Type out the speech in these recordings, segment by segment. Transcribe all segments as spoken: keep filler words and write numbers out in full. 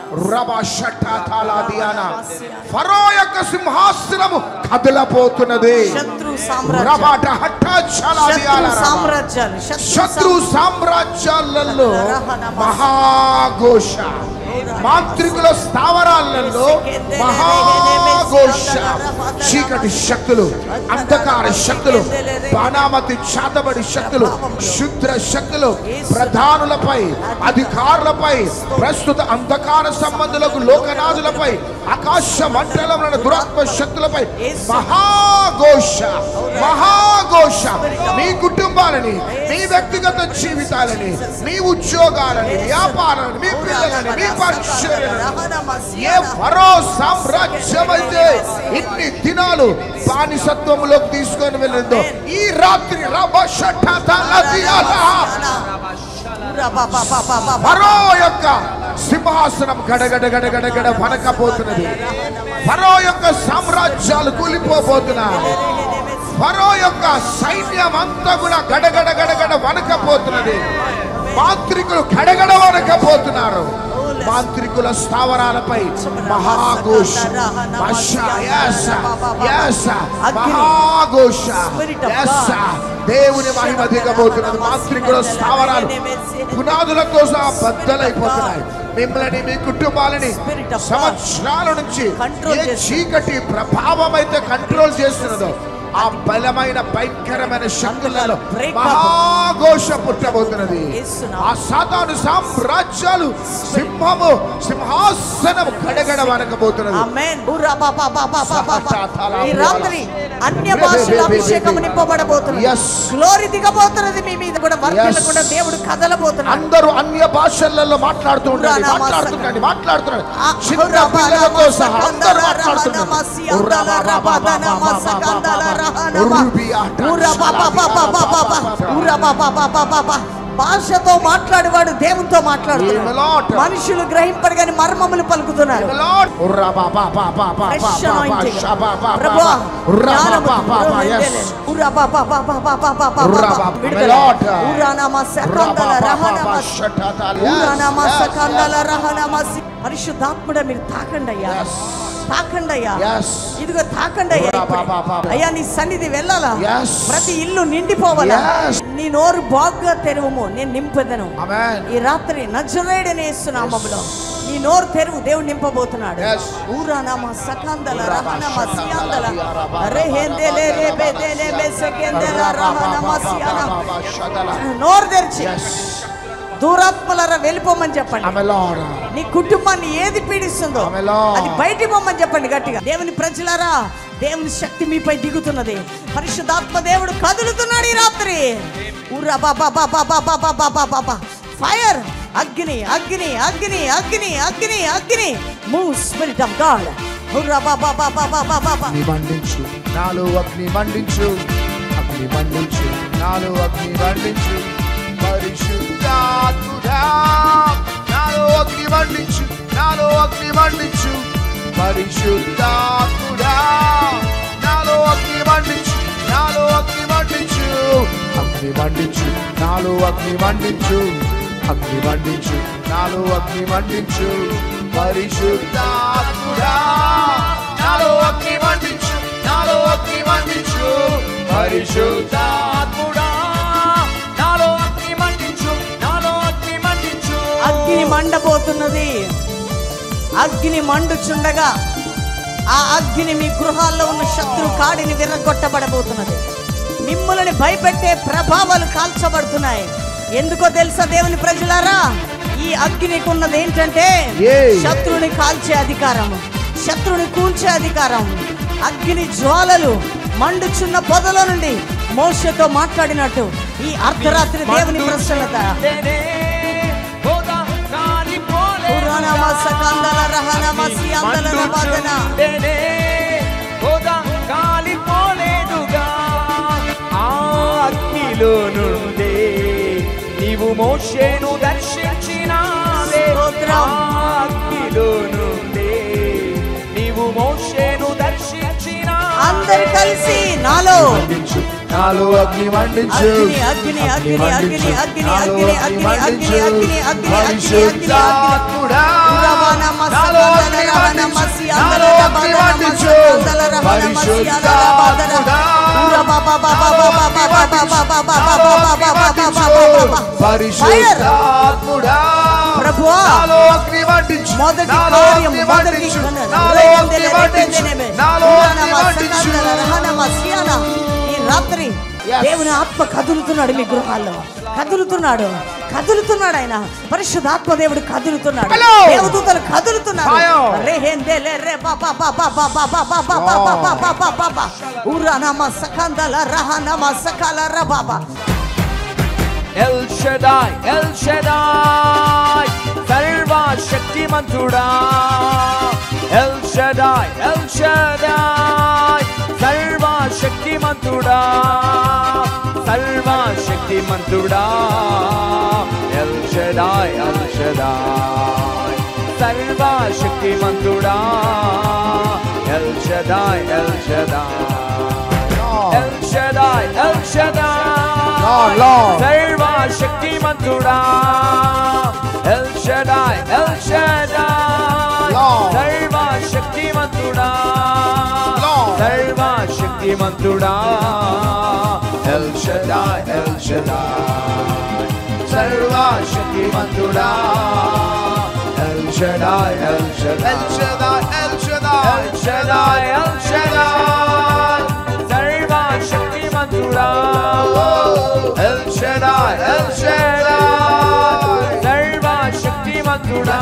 ఫరో యొక్క సింహాసనము కదలపోతున్నది. శత్రు సామ్రాజ్యాలలో మహాఘోష, మాంత్రికుల స్థావరాలలో మహాఘోష, చీకటి శక్తులు, అంధకార శక్తులు, బాణామతి చాతబడి శక్తులు, శుద్ర శక్తులు ప్రధానులపై, అధికారులపై, ప్రస్తుత అంధకార సంబంధులకు, లోకనాథులపై, ఆకాశ మండలంలో దురాత్మ శక్తులపై మహాఘోష మహాఘోష. మీ కుటుంబాలని, మీ వ్యక్తిగత జీవితాలని, మీ ఉద్యోగాలని, వ్యాపారాన్ని, మీ పిల్లలని, మీ ఏ ఫరో సామ్రాజ్యమైతే ఇన్ని దినాలు బానిసత్వంలోకి తీసుకొని వెళ్ళిందో, ఈ రాత్రి ఫరో యొక్క సింహాసనం గడగడ గడగడ గడ వనకపోతున్నది. ఫరో యొక్క సామ్రాజ్యాలు కూలిపోబోతున్నాయి. ఫరో యొక్క సైన్యం అంతా కూడా గడగడ గడగడ వనకపోతున్నది. మాంత్రికులు గడగడ వనకపోతున్నారు. మాంత్రికుల స్థావరాలపై మహాఘోష, మహాఘోష, దేవుని మహిమ దిగబోతున్నది. మాంత్రికుల స్థావరాలు పునాదులతో సహా బద్దలైపోతున్నాయి. మిమ్మల్ని, మీ కుటుంబాలని సంవత్సరాల నుంచి ఏ చీకటి ప్రభావం అయితే కంట్రోల్ చేస్తున్నదో ఆ బలమైన భయంకరమైన శక్తులలో మహాఘోష పుట్టబోతున్నది. ఆ సాతాను సామ్రాజ్యాలు సింహము సింహాసనం గడగడ వనకబోతున్నది. ఈ రాత్రి అన్య భాషల అభిషేకం నింపబడబోతున్నది. గ్లోరీ దిగబోతున్నది మీ మీద కూడా. వర్షాలు దేవుడు కదలబోతున్నాడు. అందరూ అన్య భాషలలో మాట్లాడుతూ ఉండండి, మాట్లాడుతుండండి, మాట్లాడుతున్నాడు. చిన్న పిల్లలతో సహా అందరూ మాట్లాడుతున్నారు. భాషతో మాట్లాడేవాడు దేవునితో మాట్లాడుతున్నాడు. మనుషులు గ్రహింపరు కానీ మర్మములు పలుకుతున్నారు. పరిశుద్ధాత్ముడ మీరు తాకండి అయ్యా, తాకండి అయ్యా, ఇదిగో తాకండి అయ్యా. అయ్యా నీ సన్నిధి వెళ్ళాలా, ప్రతి ఇల్లు నిండిపోవాలా. నీ నోరు బాగా తెరువుము, నేను నింపదను. ఈ రాత్రి నజరేయుడైన యేసు నామములో నీ నోరు తెరువు, దేవుడు నింపబోతున్నాడు. ఊరానామ సకందల రహనమ సియాందల రెహెందెలే రెబెదెలే మెసకెందల రహనమ సియానా. నోరు తెరిచి దూరాత్మలరా వెళ్ళిపోమని చెప్పండి. నీ కుటుంబాన్ని ఏది పీడిస్తుందో అది బయటికి పోమని చెప్పండి గట్టిగా. దేవుని ప్రజలారా, దేవుని శక్తి మీపై దిగుతున్నది. పరిశుద్ధాత్మ దేవుడు కదులుతున్నాడు ఈ రాత్రి. ఫైర్, అగ్ని అగ్ని అగ్ని అగ్ని అగ్ని అగ్ని. Move spirit of God. మండించు నాలో అగ్ని, మండించు అగ్ని, మండించు నాలో అగ్ని, మండించు పరిశుద్ధాత్ముడా. నాలో అగ్ని మండించు, నాలో అగ్ని మండించు పరిశుద్ధాత్ముడా. నాలో అగ్ని మండించు, నాలో అగ్ని మండించు అగ్ని, మండించు నాలో అగ్ని, మండించు అగ్ని, మండించు నాలో అగ్ని, మండించు పరిశుద్ధాత్ముడా. నాలో అగ్ని మండించు, నాలో అగ్ని మండించు పరిశుద్ధాత్ముడా. అగ్ని మండబోతున్నది. అగ్ని మండుచుండగా ఆ అగ్ని మీ గృహాల్లో ఉన్న శత్రు కాడిని విరగొట్టబడబోతున్నది. మిమ్మల్ని భయపెట్టే ప్రభావాలు కాల్చబడుతున్నాయి. ఎందుకో తెలుసా దేవుని ప్రజలారా, ఈ అగ్నికి ఉన్నది ఏంటంటే శత్రుని కాల్చే అధికారం, శత్రుని కూల్చే అధికారం. అగ్ని జ్వాలలు మండుచున్న పొదల నుండి మోషేతో మాట్లాడినట్టు ఈ అర్ధరాత్రి దేవుని ప్రసన్నత అగ్నిలో నుండి నీవు మోషేను దర్శించినావే. అగ్నిలో నుండి నీవు మోషేను దర్శించినా. అందరూ కలిసి నాలో నాలో అగ్ని మండించు, అగ్ని అగ్ని అగ్ని అగ్ని అగ్ని అగ్ని అగ్ని అగ్ని అగ్ని అగ్ని పరిశుద్ధాత్ముడా. పరిశుద్ధాత్ముడా పరిశుద్ధాత్ముడా ప్రభువా నాలో అగ్ని మండించు మొదటి కార్యం మొదటి నాలో అగ్ని మండించు నాలో అగ్ని మండించు ఈ రాత్రి దేవుని ఆత్మ కదులుతున్నాడు మీ గృహాల్లో కదులుతున్నాడు కదులుతున్నాడు ఆయన పరిశుద్ధాత్మ దేవుడు కదులుతున్నాడు దేవదూతలు కదులుతున్నారు El Shaddai, El Shaddai, సర్వశక్తిమంతుడా. El Shaddai, El Shaddai, సర్వశక్తిమంతుడా, సర్వశక్తిమంతుడా. El Shaddai, El Shaddai, సర్వశక్తిమంతుడా. El Shaddai, El Shaddai, El Shaddai, El Shaddai, Lord, Lord. సర్వశక్తిమంతుడా. El Shaddai, El Shaddai, Lord. సర్వశక్తిమంతుడా, Lord. సర్వశక్తిమంతుడా. El Shaddai, El Shaddai, సర్వశక్తిమంతుడా. El Shaddai, El Shaddai, El Shaddai, El Shaddai, El Shaddai, El Shaddai, సర్వశక్తిమంతుడా. El Shaddai, El Shaddai, సర్వశక్తిమంతుడా.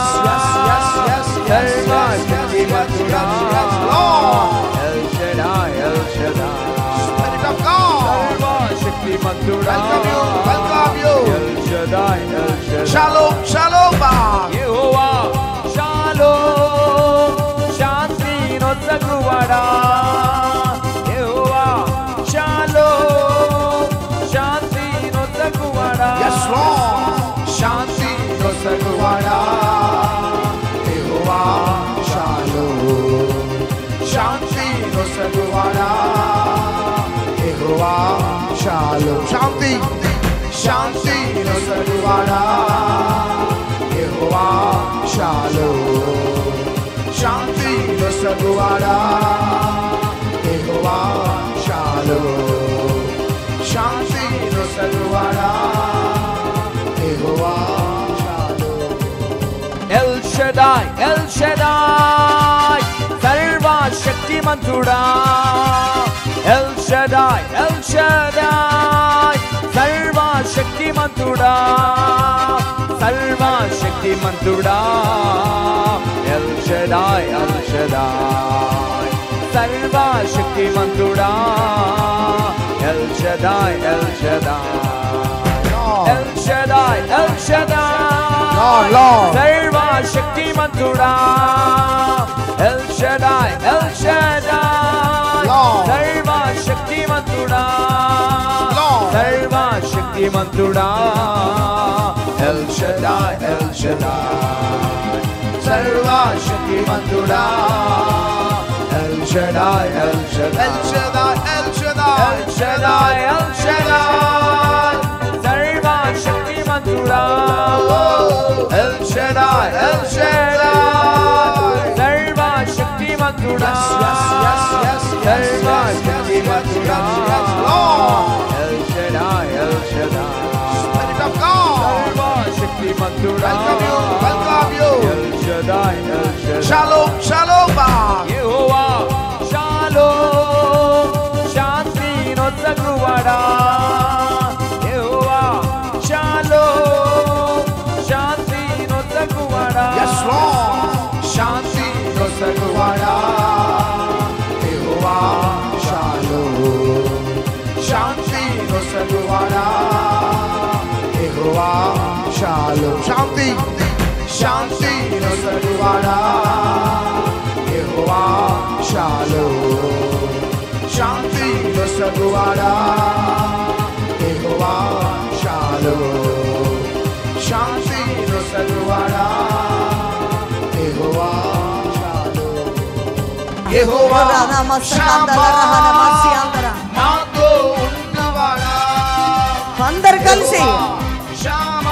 సర్వశక్తిమంతుడా. El Shaddai, El Shaddai, Spirit of God. సర్వశక్తిమంతుడా. Welcome you, welcome you. El Shaddai, El Shaddai. Shalom, shalom. Jehovah shalom, శాంతి నొసగువాడా. యెహోవా shalom, శాంతి నొసగువాడా. Yes, Lord. శాంతి నొసగువాడా. యెహోవా షాలోమ్, శాంతి నొసగువాడా. యెహోవా షాలోమ్, శాంతి శాంతి నొసగువాడా. యెహోవా షాలోమ్, శాంతి నొసగువాడా. యెహోవా షాలోమ్, శాంతి నొసగువాడా. యెహోవా Shalom. El Shaddai, El Shaddai, సర్వశక్తిమంతుడా. El Shaddai, El Shaddai, సర్వశక్తిమంతుడా, సర్వశక్తిమంతుడా. El Shaddai, El Shaddai, సర్వశక్తిమంతుడా. El Shaddai, El Shaddai, El Shaddai, El Shaddai, Lord, Lord. సర్వశక్తిమంతుడా. El Shaddai, El Shaddai, Lord. సర్వశక్తిమంతుడా, Lord. సర్వశక్తిమంతుడా. El Shaddai, El Shaddai, సర్వశక్తిమంతుడా. El Shaddai, El Shaddai, El Shaddai, El Shaddai, El Shaddai, El Shaddai, సర్వశక్తిమంతుడా. El Shaddai, El Shaddai, సర్వశక్తిమంతుడా. Yes, yes, yes, yes, సర్వశక్తిమంతుడా. Lord. El Shaddai, El Shaddai, Spirit of God. సర్వశక్తిమంతుడా. Welcome you, welcome you. El Shaddai, El Shaddai. Shalom, shalom. Jehovah shalom, శాంతి నొసగువాడా. యెహోవా shalom, శాంతి నొసగువాడా. Yes, Lord. శాంతి నొసగువాడా. యెహోవా shalom, శాంతి నొసగువాడా. యెహోవా షాలోమ్, శాంతి శాంతి నొసగువాడా. యెహోవా షాలోమ్, శాంతి నొసగువాడా. యెహోవా షాలోమ్, శాంతి నొసగువాడా. యెహోవా షాలోమ్. యెహోవా షమ్మా, నాతో ఉన్నవాడా. అందరు కలిసి షమ్మా,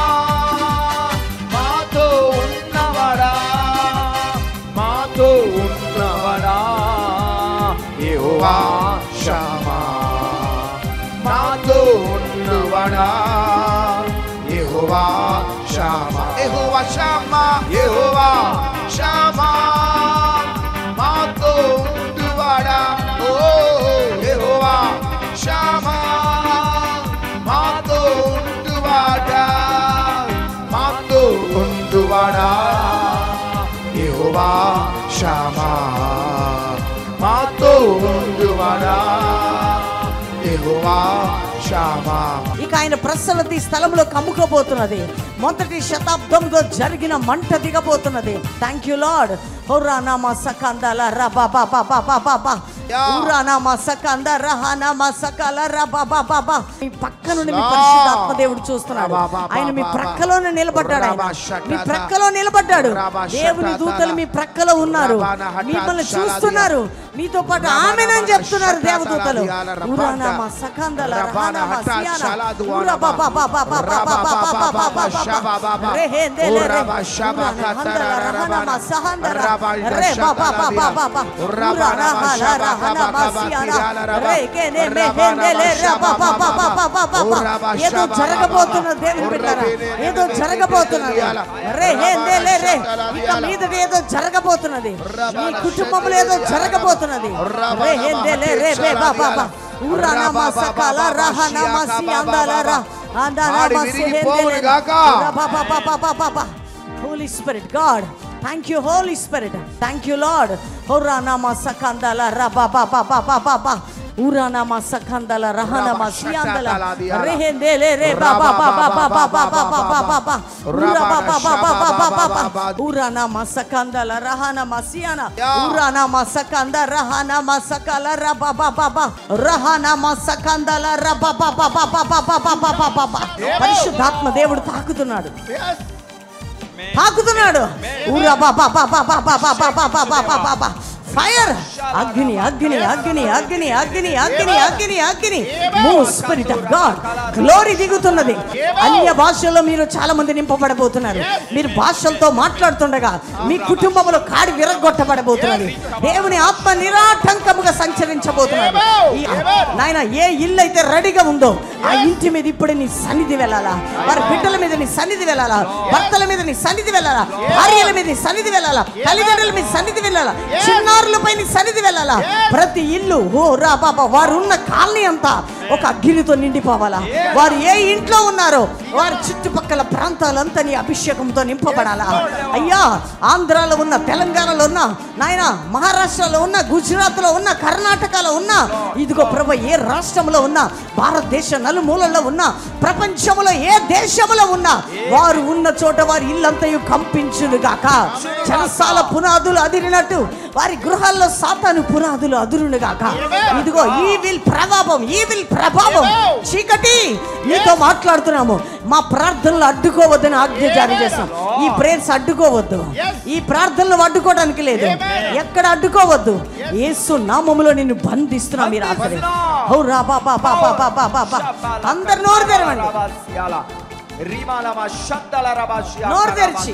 మాతో ఉన్నవాడా, మాతో ఉన్నవాడా. యెహోవా షామా మాతో ఉండువాడా యెహోవా షామా యెహోవా షామా యెహోవా షామా మాతో ఉండువాడా ఓ యెహోవా షామా మాతో ఉండువాడా మాతో ఉండువాడా యెహోవా షామా మాతో ఉండువాడా యెహోవా షామా. ఇక ఆయన ప్రసన్నత ఈ స్థలంలో కమ్ముకోబోతున్నది. మొదటి శతాబ్దంలో జరిగిన మంట దిగబోతున్నది. Thank you Lord. హోరానామా సకందాల రబా బాబా బాబా బాబా ఊరానామా సకంద రహానామా సకల రబా బాబా బాబా. మీ పక్క నుండి మీ పరిశుద్ధాత్మ దేవుడు చూస్తున్నాడు. ఆయన మీ ప్రక్కలోనే నిలబడ్డాడు. ఆయన మీ ప్రక్కలో నిలబడ్డాడు. దేవుని దూతలు మీ ప్రక్కలో ఉన్నారు, మిమ్మల్ని చూస్తున్నారు, మీతో పాటు ఆమేనని చెప్తున్నారు దేవదూతలు. ఊరానామా సకందల రహానామా సియానా ఊరా బాబా బాబా బాబా బాబా బాబా బాబా రెహేందెలే రే ఊరానామా రహానామా సహందర రే బాబా బాబా బాబా ఊరానామా రహానామా సియానా రేకేనే మెహేందెలే రే బాబా బాబా బాబా బాబా. ఏదో జరగబోతున్నది దేవుని బిడ్డలారా, ఏదో జరగబోతున్నది. రెహేందెలే రే ఇక మీదట ఏదో జరగబోతున్నది. మీ కుటుంబంలో ఏదో జరగబోతున్నది. రెహేందెలే రే బాబా బాబా ఊరానామా సకల రహానామా సియాందల రా ఆందానామా సిహేందెలే బాబా బాబా బాబా బాబా. Holy Spirit, God, thank you, Holy Spirit, thank you, Lord. Horanama sakandala raba ba ba ba ba ba ba uranama sakandala rahanama siandala rehendele re ba ba ba ba ba ba ba ba ba ba ba ba ura ba ba ba ba ba ba ba ba uranama sakandala rahanama siana uranama sakanda rahanama sakala raba ba ba ba rahanama sakandala raba ba ba ba ba ba ba ba ba ba ba. పరిశుద్ధాత్మ దేవుడు తాకుతున్నాడు, తాకుతున్నాడు. ఊరా బాబా బాబా బాబా బాబా బాబా బాబా బాబా. Fire, అగ్ని అగ్ని అగ్ని అగ్ని అగ్ని అగ్ని అగ్ని అగ్ని. Move spirit of God. Glory దిగుతున్నది. అన్య భాషల్లో మీరు చాలా మంది నింపబడబోతున్నారు. మీరు భాషలతో మాట్లాడుతుండగా మీ కుటుంబంలో కాడి విరగొట్టబడబోతున్నది. దేవుని ఆత్మ నిరాటంకముగా సంచరించబోతున్నది. నాయన ఏ ఇల్లు అయితే రెడీగా ఉందో ఆ ఇంటి మీద ఇప్పుడు నీ సన్నిధి వెళ్ళాలా, వారి బిడ్డల మీద నీ సన్నిధి వెళ్ళాలా, భర్తల మీద నీ సన్నిధి వెళ్ళాలా, భార్యల మీద నీ సన్నిధి వెళ్ళాలా, తల్లిదండ్రుల మీద సన్నిధి వెళ్ళాలా, చిన్నారులపై నీ సన్నిధి వెళ్ళాలా. ప్రతి ఇల్లు ఓ రా బాబా వారు ఉన్న కాలనీ అంతా ఒక అగ్నితో నిండిపోవాలా. వారు ఏ ఇంట్లో ఉన్నారో వారి చుట్టుపక్కల ప్రాంతాలంతా నీ అభిషేకంతో నింపబడాలా. అయ్యా ఆంధ్రాలో ఉన్న, తెలంగాణలో ఉన్న, నాయన మహారాష్ట్రలో ఉన్న, గుజరాత్లో ఉన్న, కర్ణాటకలో ఉన్న, ఇదిగో ప్రభు ఏ రాష్ట్రంలో ఉన్న, భారతదేశ నలుమూలల్లో ఉన్న, ప్రపంచంలో ఏ దేశంలో ఉన్నా వారు ఉన్న చోట వారి ఇల్లంతయు కంపించును గాక. చెరసాల పునాదులు అదిరినట్టు వారి గృహాల్లో సాతాను పునాదులు అదురును గాక. ఇదిగో ఈ విల్ ప్రభావం, ఈ విల్ ప్రభావం చీకటి నీతో మాట్లాడుతున్నాము. మా ప్రార్థనలు అడ్డుకోవద్దని ఆజ్ఞ జారీ చేస్తాం. ఈ ప్రేయర్స్ అడ్డుకోవద్దు, ఈ ప్రార్థనలు అడ్డుకోవడానికి లేదు, ఎక్కడ అడ్డుకోవద్దు. యేసు నామములో నిన్ను బంధిస్తున్నాం. మీరు ఆఖరి హౌరా బాబా బాబా బాబా బాబా. అందరు నోరు తెరవండి, నోరు తెరిచి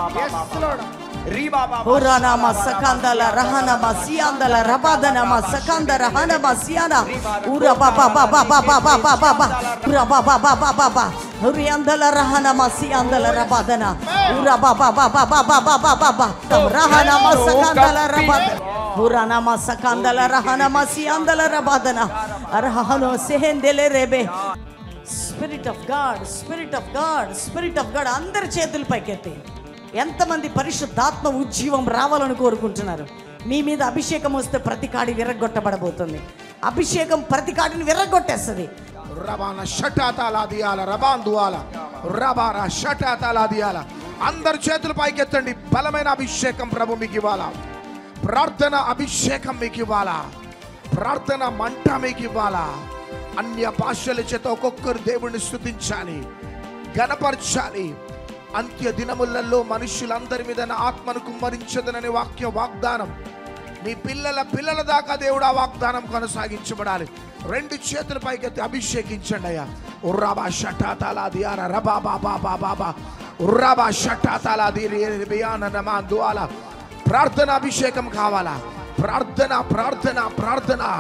Uranama sakandala rahanama siandala rabadanama sakandara hanama siana ura baba baba baba baba baba ura baba baba baba uriandala rahanama siandala rabadana ura baba baba baba baba baba rahanama sakandala rabadana uranama sakandala rahanama siandala rabadana arahano sehendele rebe. Spirit of God, Spirit of God, Spirit of God. అందరి చేతులు పైకెత్తి ఎంతమంది పరిశుద్ధాత్మ ఉజ్జీవం రావాలని కోరుకుంటున్నారు? మీ మీద అభిషేకం వస్తే ప్రతి కాడి విరగొట్టబడబోతుంది. అభిషేకం ప్రతి కాడిని విరగొట్టేస్తుంది. రబాన షటాతాలా దియాల రబాందువాల రబారా షటాతాలా దియాల. అందరి చేతులు పైకెత్తండి. బలమైన అభిషేకం ప్రభు మీకు ఇవ్వాలా. ప్రార్థన అభిషేకం మీకు ఇవ్వాలా. ప్రార్థన మంట మీకు ఇవ్వాలా. అన్య భాషల చేత ఒక్కొక్కరు దేవుణ్ణి స్తుతించాలి, గణపరచాలి. అంత్య దినములలో మనుషులందరి మీద ఆత్మను కుమ్మరించదనని వాక్య వాగ్దానం మీ పిల్లల పిల్లల దాకా దేవుడు ఆ వాగ్దానం కొనసాగించబడాలి. రెండు చేతుల పైకెత్తి అభిషేకించండి అయ్యా. ఉర్రాబా షటాతాలా దియార రబా బాబా బాబా ఉర్రాబా షటాతాలా దియాన నమాందువాల. ప్రార్థన అభిషేకం కావాలా. ప్రార్థన ప్రార్థన ప్రార్థన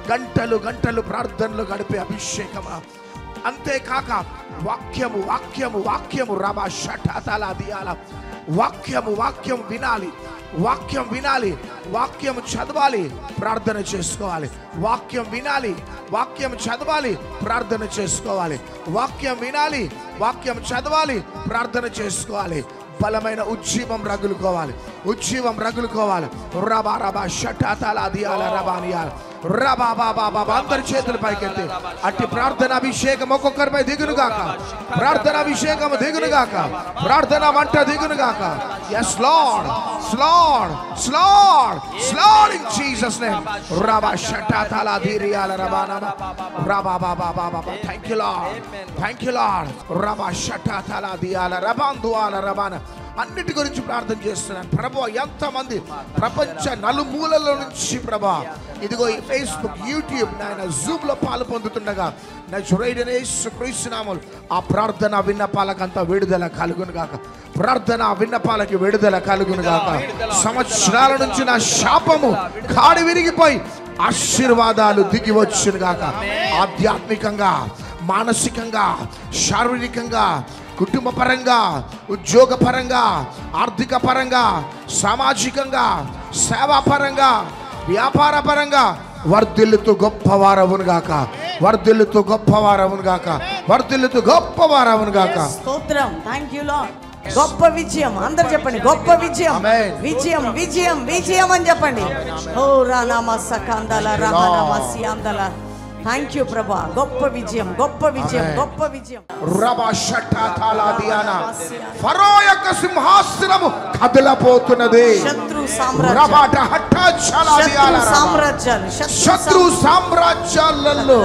గంటలు గంటలు ప్రార్థనలు గడిపే అభిషేకమా. అంతేకాక వాక్యము వాక్యము వాక్యము రబా షటాతల దియాల వాక్యము వాక్యం వినాలి, వాక్యం వినాలి, వాక్యం చదవాలి, ప్రార్థన చేసుకోవాలి. వాక్యం వినాలి, వాక్యం చదవాలి, ప్రార్థన చేసుకోవాలి. వాక్యం వినాలి, వాక్యం చదవాలి, ప్రార్థన చేసుకోవాలి. బలమైన ఉజ్జీవం రగులుకోవాలి, ఉజ్జీవం రగులుకోవాలి. రబా రబా షటాతల దియాల రబానియాల రబా బాబా బాబా అందరి చేతుల పైకెత్తి అట్టి ప్రార్థన అభిషేకం ఒక్కొక్కరిపై దిగునుగాక, ప్రార్థన అభిషేకం దిగునుగాక, ప్రార్థన మంట దిగునుగాక. Yes Lord, Lord, Lord, Lord in Jesus name. రబా షటాతల దిరియాల రబానా రబా బాబా బాబా. Thank you Lord, thank you Lord. రబా షటాతల దియాల రబాందువాల రబానా. అన్నిటి గురించి ప్రార్థన చేస్తున్నాను ప్రభు. ఎంతమంది ప్రపంచ నలుమూలల నుంచి ప్రభా ఇదిగో ఈ ఫేస్బుక్, యూట్యూబ్, నాయన జూమ్ లో పాలు పొందుతుండగా నజరేయుడైన యేసుక్రీస్తు నామములో ఆ ప్రార్థన విన్నపాలకంతా విడుదల కలుగును గాక, ప్రార్థన విన్నపాలకి విడుదల కలుగును గాక. సంవత్సరాల నుంచి నా శాపము కాడి విరిగిపోయి ఆశీర్వాదాలు దిగి వచ్చును గాక. ఆధ్యాత్మికంగా, మానసికంగా, శారీరకంగా, కుటుంబ పరంగా, ఉద్యోగ పరంగా, ఆర్థిక పరంగా, సామాజికంగా, సేవా పరంగా, వ్యాపార పరంగా వర్ధిల్లుతూ గొప్పవారవును గాక, వర్ధిల్లుతూ గొప్పవారవును గాక, వర్ధిల్లుతూ గొప్పవారవును గాక. స్తోత్రం. Thank you Lord. గొప్ప విజయం. అందరు చెప్పండి గొప్ప విజయం, విజయం, విజయం, విజయం అని చెప్పండి. ఓ రానామా సకాందల రహనామా సియాందల. థ్యాంక్ యూ ప్రభా. గొప్ప విజయం, గొప్ప విజయం, గొప్ప విజయం. రబా షటాతల దియానా ఫరో యొక్క సింహాసనము కదలపోతున్నది. శత్రు సామ్రాజ్యం, రబాట హట్టచల దియాల సామ్రాజ్యాలు, శత్రు సామ్రాజ్యాలలో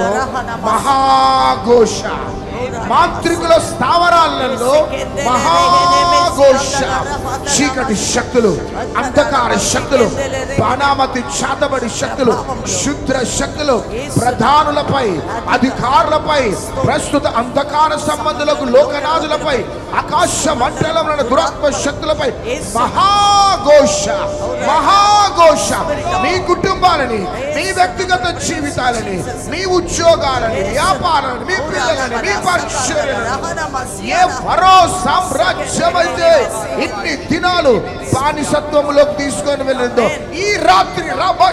మహాఘోష, మాంత్రికుల స్థావరాలలో మహాఘోష, చీకటి శక్తులు, అంధకార శక్తులు, బాణామతి చాతబడి శక్తులు, శుద్ర శక్తులు ప్రధానులపై, అధికారులపై, ప్రస్తుత అంధకార సంబంధులకు, లోకనాథులపై, ఆకాశ మండలంలోని దురాత్మ శక్తులపై మహాఘోష, మహాఘోష. మీ కుటుంబాలని, మీ వ్యక్తిగత జీవితాలని, మీ ఉద్యోగాలని, వ్యాపారాన్ని, మీ పిల్లలని, మీ ఏ ఫరో సామ్రాజ్యం అయితే ఇన్ని దినాలు బానిసత్వంలోకి తీసుకొని వెళ్ళిందో ఈ రాత్రి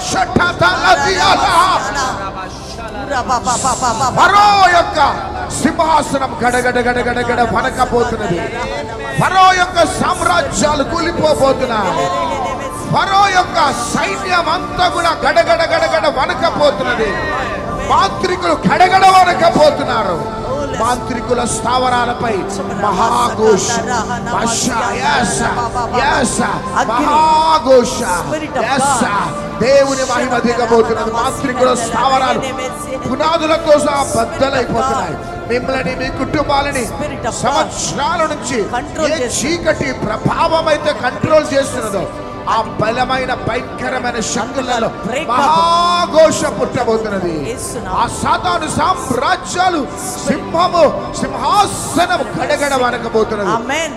ఫరో యొక్క సింహాసనం గడగడ గడగడ గడ వనకపోతున్నది. ఫరో యొక్క సామ్రాజ్యాలు కూలిపోబోతున్నాయి. ఫరో యొక్క సైన్యం అంతా కూడా గడగడ గడగడ వనకపోతున్నది. మాంత్రికులు గడగడ వనకపోతున్నారు. మాంత్రికుల స్థావరాలపై మహాఘోష, మహాఘోష, దేవుని మహిమ దిగబోతున్నది. మాంత్రికుల స్థావరాలు పునాదులతో సహా బద్దలైపోతున్నాయి. మిమ్మల్ని, మీ కుటుంబాలని సంవత్సరాల నుంచి ఏ చీకటి ప్రభావం అయితే కంట్రోల్ చేస్తున్నదో ఆ బలమైన భయంకరమైన శక్తులలో మహాఘోష పుట్టబోతున్నది. ఆ సాతాను సామ్రాజ్యాలు సింహము సింహాసనం గడగడ వనకబోతున్నది.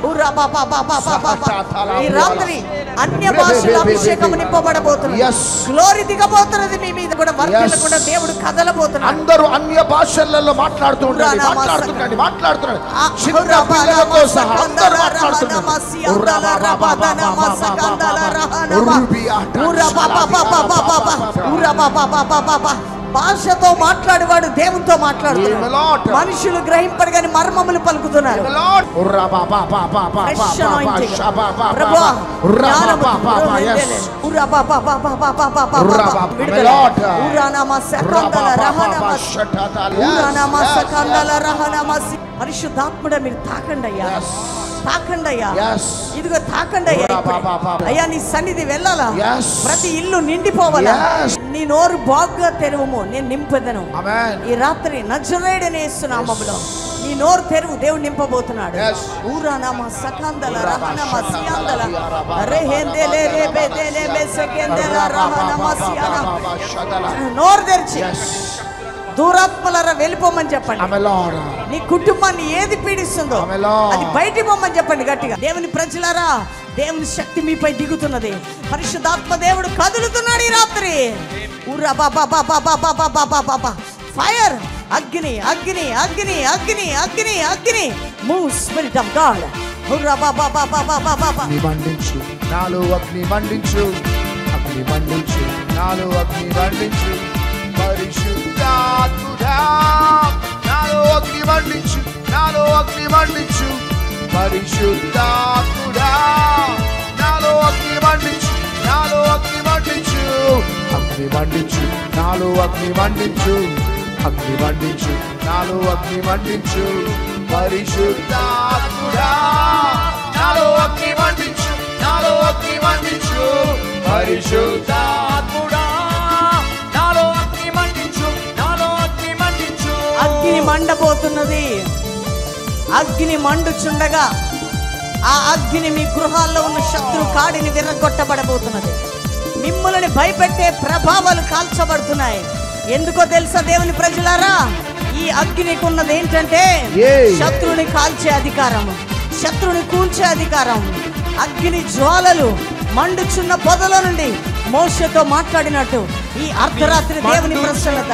ఈ రాత్రి అన్య భాషల అభిషేకం నింపబడబోతున్నది. గ్లోరీ దిగబోతున్నది మీ మీద కూడా. వర్ధిల్లకుండా దేవుడు కదలబోతున్నాడు. అందరూ అన్య భాషలలో మాట్లాడుతూ ఉండాలి, మాట్లాడుతుండండి, మాట్లాడుతున్నాడు. చిన్న పిల్లలతో సహా అందరూ మాట్లాడుతున్నారు. భాషతో మాట్లాడేవాడు దేవునితో మాట్లాడుతున్నాడు. మనుషులు గ్రహింపడు కానీ మర్మములు పలుకుతున్నారు. పరిశుద్ధాత్ముడ మీరు తాకండి అయ్యా, తాకండి అయ్యా, ఇదిగో తాకండి అయ్యా. అయ్యా నీ సన్నిధి వెళ్ళాలా, ప్రతి ఇల్లు నిండిపోవాలా. నీ నోరు బాగా తెరువుము, నేను నింపెదను. ఈ రాత్రి నజరేయుడైన యేసు నామములో నీ నోరు తెరువు, దేవుడు నింపబోతున్నాడు. ఊరానామా సకాందల రహనమా సియాందల రెహెందెలే రెబెదెలే మెసకెందల రహనమా సియానా. నోరు తెరిచి దూరాత్మలారా వెళ్ళిపోమని చెప్పండి. ఆమె లార్డ్. నీ కుటుంబాన్ని ఏది పీడిస్తుందో ఆమె లార్డ్. అది బయటికి పొమ్మని చెప్పండి గట్టిగా. దేవుని ప్రజలారా, దేవుని శక్తి మీపై దిగుతున్నది. పరిశుద్ధాత్మ దేవుడు కదులుతున్నాడు ఈ రాత్రి. ఉర్రా బాబా బాబా బాబా బాబా బాబా ఫైర్, అగ్ని అగ్ని అగ్ని అగ్ని అగ్ని అగ్ని మూవ్ స్పిరిట్ ఆఫ్ గాడ్. ఉర్రా బాబా బాబా బాబా బాబా అగ్ని మండించు నాలో, అగ్ని మండించు, అగ్ని మండించు నాలో, అగ్ని మండించు. పరిశుద్ధాత్ముడా నాలో అగ్ని మండించు, నాలో అగ్ని మండించు. పరిశుద్ధాత్ముడా నాలో అగ్ని మండించు, నాలో అగ్ని మండించు. అగ్ని మండించు నాలో, అగ్ని మండించు, అగ్ని మండించు నాలో, అగ్ని మండించు. పరిశుద్ధాత్ముడా నాలో అగ్ని మండించు, నాలో అగ్ని మండించు. పరిశుద్ధాత్ముడా నాలో అగ్ని మండించు, నాలో అగ్ని మండించు. అగ్ని మండబోతున్నది. అగ్ని మండుచుండగా ఆ అగ్ని మీ గృహాల్లో ఉన్న శత్రు కాడిని విరగొట్టబడబోతున్నది. మిమ్మల్ని భయపెట్టే ప్రభావాలు కాల్చబడుతున్నాయి. ఎందుకో తెలుసా దేవుని ప్రజలారా, ఈ అగ్నికి ఉన్నది ఏంటంటే శత్రుని కాల్చే అధికారం, శత్రుని కూల్చే అధికారం. అగ్ని జ్వాలలు మండుచున్న పొదల నుండి మోషేతో మాట్లాడినట్టు ఈ అర్ధరాత్రి దేవుని ప్రసన్నత.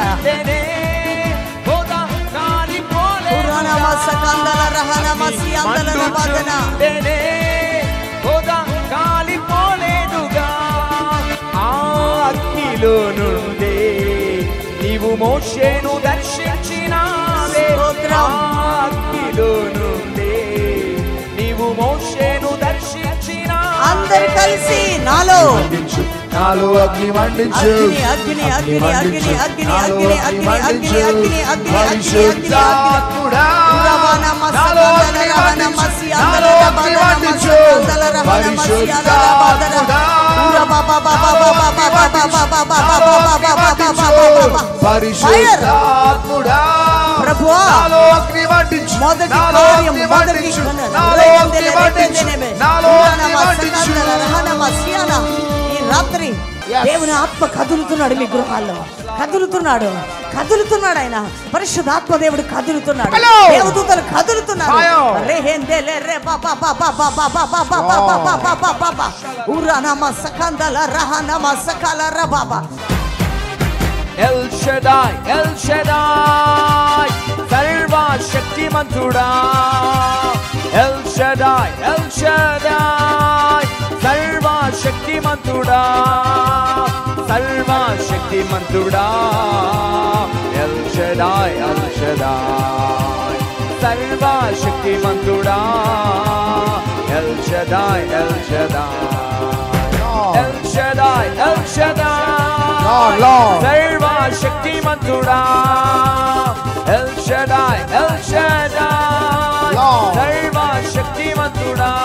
అగ్నిలో నుండి నీవు మోషేను దర్శించినావే. అగ్నిలో నుండి నీవు మోషేను దర్శించినా. అందరు కలిసి నాలో నాలో అగ్ని మండించు, అగ్ని అగ్ని అగ్ని అగ్ని అగ్ని అగ్ని అగ్ని అగ్ని అగ్ని అగ్ని పరిశుద్ధాత్ముడా రవాణా మసాల రవాణా మసి అందల మండించు. పరిశుద్ధాత్ముడా పరిశుద్ధాత్ముడా ప్రభువా నాలో అగ్ని మండించు, మొదటి నాలో కార్యం అగ్ని మొదటి మండించు, నాలో అగ్ని మండించు, నాలో అగ్ని మండించు. ఈ రాత్రి దేవుని ఆత్మ కదులుతున్నాడు మీ గృహాల్లో. కదులుతున్నాడు కదులుతున్నాడు ఆయన పరిశుద్ధాత్మ దేవుడు కదులుతున్నాడు. దేవదూతలు కదులుతున్నారు. ఎల్ షదాయ్ ఎల్ షదాయ్ సర్వశక్తిమంతుడా. ఎల్ షదాయ్ ఎల్ షదాయ్ సర్వశక్తిమంతుడా, సర్వశక్తిమంతుడా. ఎల్ షదాయ్ ఎల్ షదాయ్ సర్వశక్తిమంతుడా. El Shaddai El Shaddai El Shaddai El Shaddai సర్వశక్తిమంతుడా. ఎల్ షదాయ్ ఎల్ షదాయ్ సర్వశక్తిమంతుడా,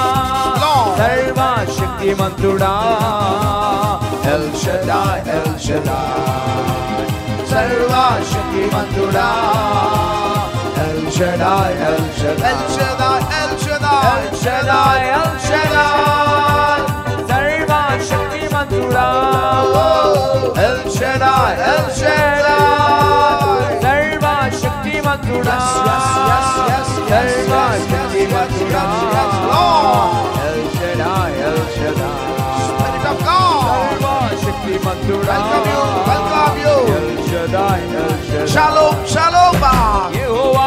సర్వశక్తిమంతుడా. ఎల్ షదాయ్ ఎల్ షదాయ్ సర్వశక్తిమంతుడా. El Shaddai El Shaddai El Shaddai, El Shaddai, El Shaddai El Shaddai సర్వశక్తిమంతుడా. El Shaddai El Shaddai సర్వశక్తిమంతుడా, సర్వశక్తిమంతుడా. El Shaddai El Shaddai Spirit of God, సర్వశక్తిమంతుడా. welcome you, welcome you. El Shaddai El Shaddai. Shalom, shalom. Jehovah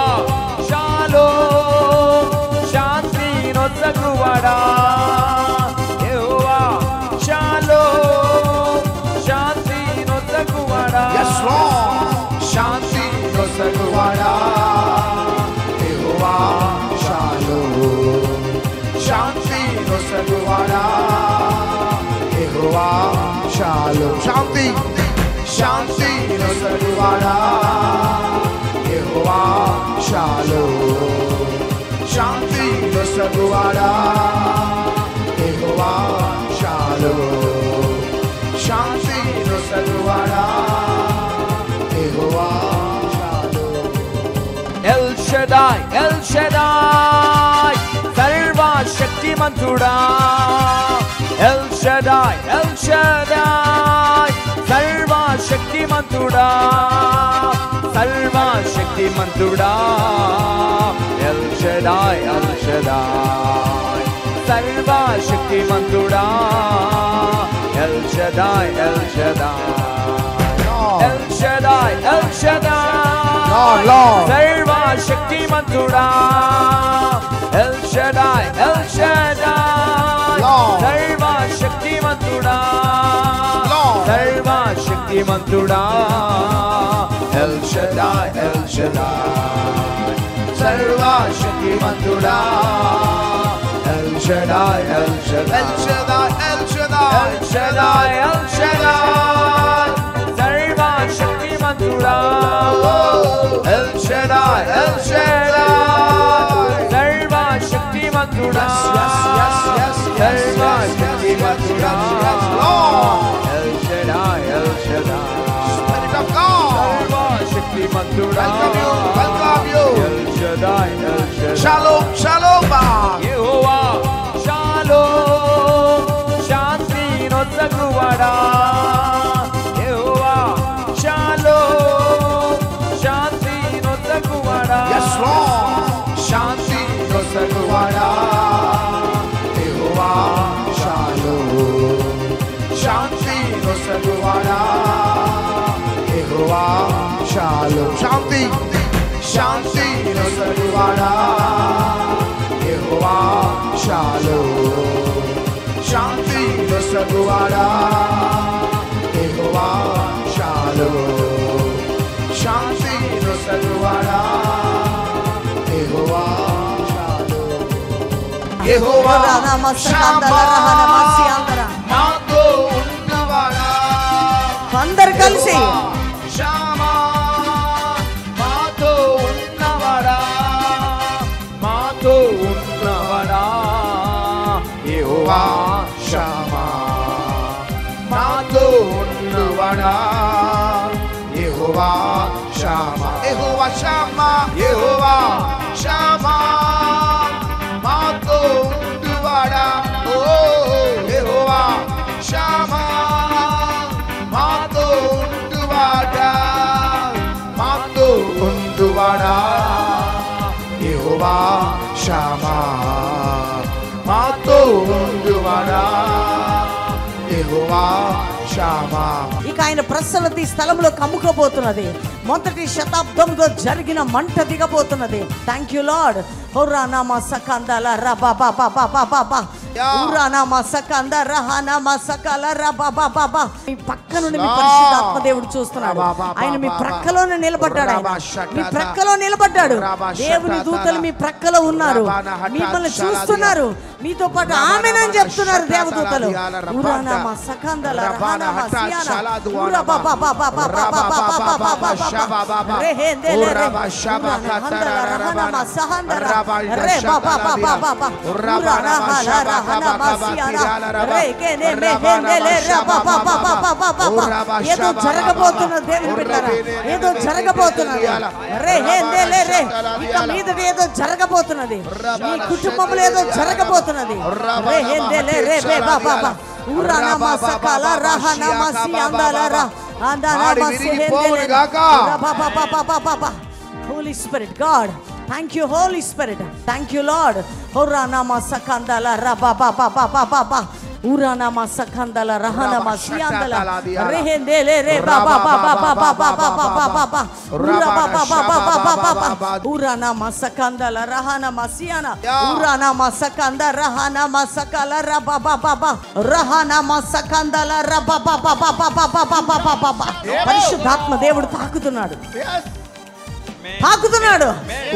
shalom శాంతి నొసగువాడా. యెహోవా shalom శాంతి నొసగువాడా. Yes, Lord. Shanti నొసగువాడా. యెహోవా shalom శాంతి నొసగువాడా. యెహోవా షాలోమ్ శాంతి శాంతి నొసగువాడా. యెహోవా షాలోమ్ శాంతి నొసగువాడా. యెహోవా షాలోమ్ శాంతి నొసగువాడా. యెహోవా Shalom. El Shaddai El Shaddai సర్వశక్తిమంతుడా. ఎల్ షదాయ్ ఎల్ షదాయ్ సర్వశక్తిమంతుడా, సర్వశక్తిమంతుడా ఎల్ షడాయ్ ఎల్ షడాయ్ సర్వశక్తిమంతుడా El Shaddai El Shaddai El Shaddai El Shaddai సర్వశక్తిమంతుడా ఎల్ షడాయ్ ఎల్ షడాయ్ సర్వశక్తిమంతుడా సర్వశక్తిమంతుడా ఎల్ షడాయ్ ఎల్ షడాయ్ సర్వశక్తిమంతుడా El Shaddai El Shaddai El Shaddai, El Shaddai, El Shaddai El Shaddai సర్వశక్తిమంతుడా El Shaddai El Shaddai సర్వశక్తిమంతుడా సర్వశక్తిమంతుడా El Shaddai El Shaddai Spirit of God, సర్వశక్తిమంతుడా welcome you, welcome you. El Shaddai El Shaddai Shalom, shalom. Jehovah shalom శాంతి నొసగువాడా యెహోవా shalom శాంతి నొసగువాడా Yes, Lord. Shanti nొసగువాడా Jehovah shalom శాంతి నొసగువాడా యెహోవా షాలోమ్ శాంతి శాంతి నొసగువాడా యెహోవా షాలోమ్ శాంతి నొసగువాడా యెహోవా షాలోమ్ శాంతి నొసగువాడా యెహోవా షాలోమ్ యెహోవా షామా మాతో ఉన్నవాడా అందరు కలిసి షామా మాతో ఉన్నవాడా మాతో ఉన్నవాడా యెహోవా షామా మాతో ఉన్నవాడా యెహోవా షామా యెహోవా షామా యెహోవా షామా మాతో ఉన్నవాడా ఓ యెహోవా షామా మాతో ఉన్నవాడా మాతో ఉన్నవాడా యెహోవా షామా మాతో ఉన్నవాడా యెహోవా షామా. ఇక ఆయన ప్రసన్నత ఈ స్థలంలో కమ్ముకోబోతున్నది. మొదటి శతాబ్దంలో జరిగిన మంట దిగబోతున్నది. Thank you Lord. హోరానామా సకందల రబాబాబాబాబాబా ఊరానామా సకంద రహానామా సకల రబాబాబాబా. మీ పక్క నుండి మీ పరిశుద్ధాత్మ దేవుడు చూస్తున్నాడు. ఆయన మీ ప్రక్కలోనే నిలబడ్డాడు. ఆయన మీ ప్రక్కలో నిలబడ్డాడు. దేవుని దూతలు మీ ప్రక్కలో ఉన్నారు. మిమ్మల్ని చూస్తున్నారు. మీతో పాటు ఆమేనని చెప్తున్నారు దేవదూతలు. ఊరానామా సకందల రహానామా సియానా ఊరాబాబాబాబాబాబాబాబాబాబా రెహేందెలే ఊరానామందల రహానామా సహందర రే బాబాబాబాబాబా ఊరానాహాల రహానామా సియానా రేకేనే మెహేందెలే రబాబాబాబాబాబాబా. ఏదో జరగబోతున్నది దేవుని బిడ్డలారా. ఏదో జరగబోతున్నది. రేహేందెలే రే ఇక మీదట ఏదో జరగబోతున్నది. మీ కుటుంబంలో ఏదో జరగబోతున్నది. రేహేందెలే రే బాబాబా ఊరానామా సకల రహానామా సియాందల రా అందానామా సిహేందెలే బాబాబాబాబాబా. Holy Spirit, God, thank you, Holy Spirit, thank you, Lord. Horanama sakandala rababababababa uranama sakandala rahanama siandala rehendele re bababababababababa urababababababa uranama sakandala rahanama siana uranama sakanda rahanama sakala rababababa rahanama sakandala rabababababababa. పరిశుద్ధాత్మ దేవుడు తాకుతున్నాడు. తాకుతున్నాడు.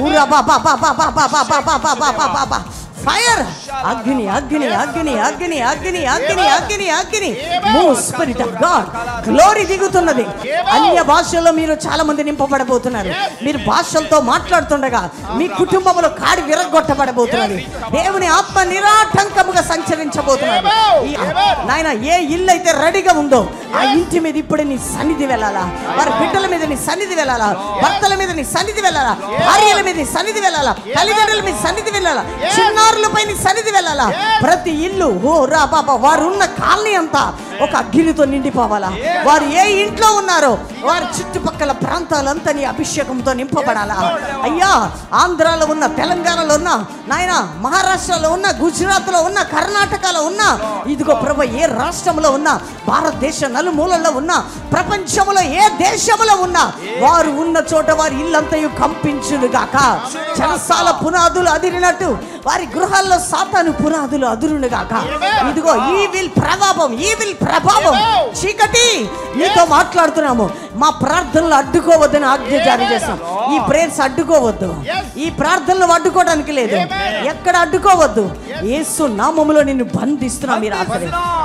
Fire అగ్ని అగ్ని అగ్ని అగ్ని అగ్ని అగ్ని అగ్ని అగ్ని move spirit of God glory దిగుతున్నది. అన్య భాషల్లో మీరు చాలా మంది నింపబడబోతున్నారు. మీరు భాషలతో మాట్లాడుతుండగా మీ కుటుంబంలో కాడి విరగొట్టబడబోతున్నది. దేవుని ఆత్మ నిరాటంకముగా సంచరించబోతున్నది. నాయన ఏ ఇల్లు అయితే రెడీగా ఉందో ఆ ఇంటి మీద ఇప్పుడే నీ సన్నిధి వెళ్ళాలా. వారి బిడ్డల మీద నీ సన్నిధి వెళ్ళాలా. భర్తల మీద నీ సన్నిధి వెళ్ళాలా. భార్యల మీద నీ సన్నిధి వెళ్ళాలా. తల్లిదండ్రుల మీద సన్నిధి వెళ్ళాలా. చిన్నారులపై నీ సన్నిధి వెళ్ళాలా. ప్రతి ఇల్లు ఓ రా బాబా వారు ఉన్న కాలనీ అంతా ఒక అగ్నితో నిండిపోవాలా. వారు ఏ ఇంట్లో ఉన్నారో వారి చుట్టుపక్కల ప్రాంతాలంతా నీ అభిషేకంతో నింపబడాలా. అయ్యా, ఆంధ్రాలో ఉన్న, తెలంగాణలో ఉన్న, నాయన మహారాష్ట్రలో ఉన్న, గుజరాత్లో ఉన్న, కర్ణాటకలో ఉన్న, ఇదిగో ప్రభు ఏ రాష్ట్రంలో ఉన్నా, భారతదేశ నలుమూలల్లో ఉన్న, ప్రపంచంలో ఏ దేశంలో ఉన్నా, వారు ఉన్న చోట వారి ఇల్లంతయు కంపించునుగాక. చెరసాల పునాదులు అదిరినట్టు వారి గృహాల్లో సాతాను పునాదులు అదురునుగాక. ఇదిగో ఈ విల్ ప్రభావం, ఈ విల్ ప్రభావం, చీకటి నీతో మాట్లాడుతున్నాము. మా ప్రార్థనలు అడ్డుకోవద్దని ఆజ్ఞ జారీ చేస్తాం. ఈ ప్రేయర్స్ అడ్డుకోవద్దు, ఈ ప్రార్థనలు అడ్డుకోవడానికి లేదు, ఎక్కడ అడ్డుకోవద్దు. యేసు నామములో నిన్ను బంధిస్తున్నాం. మీరు ఆఖరి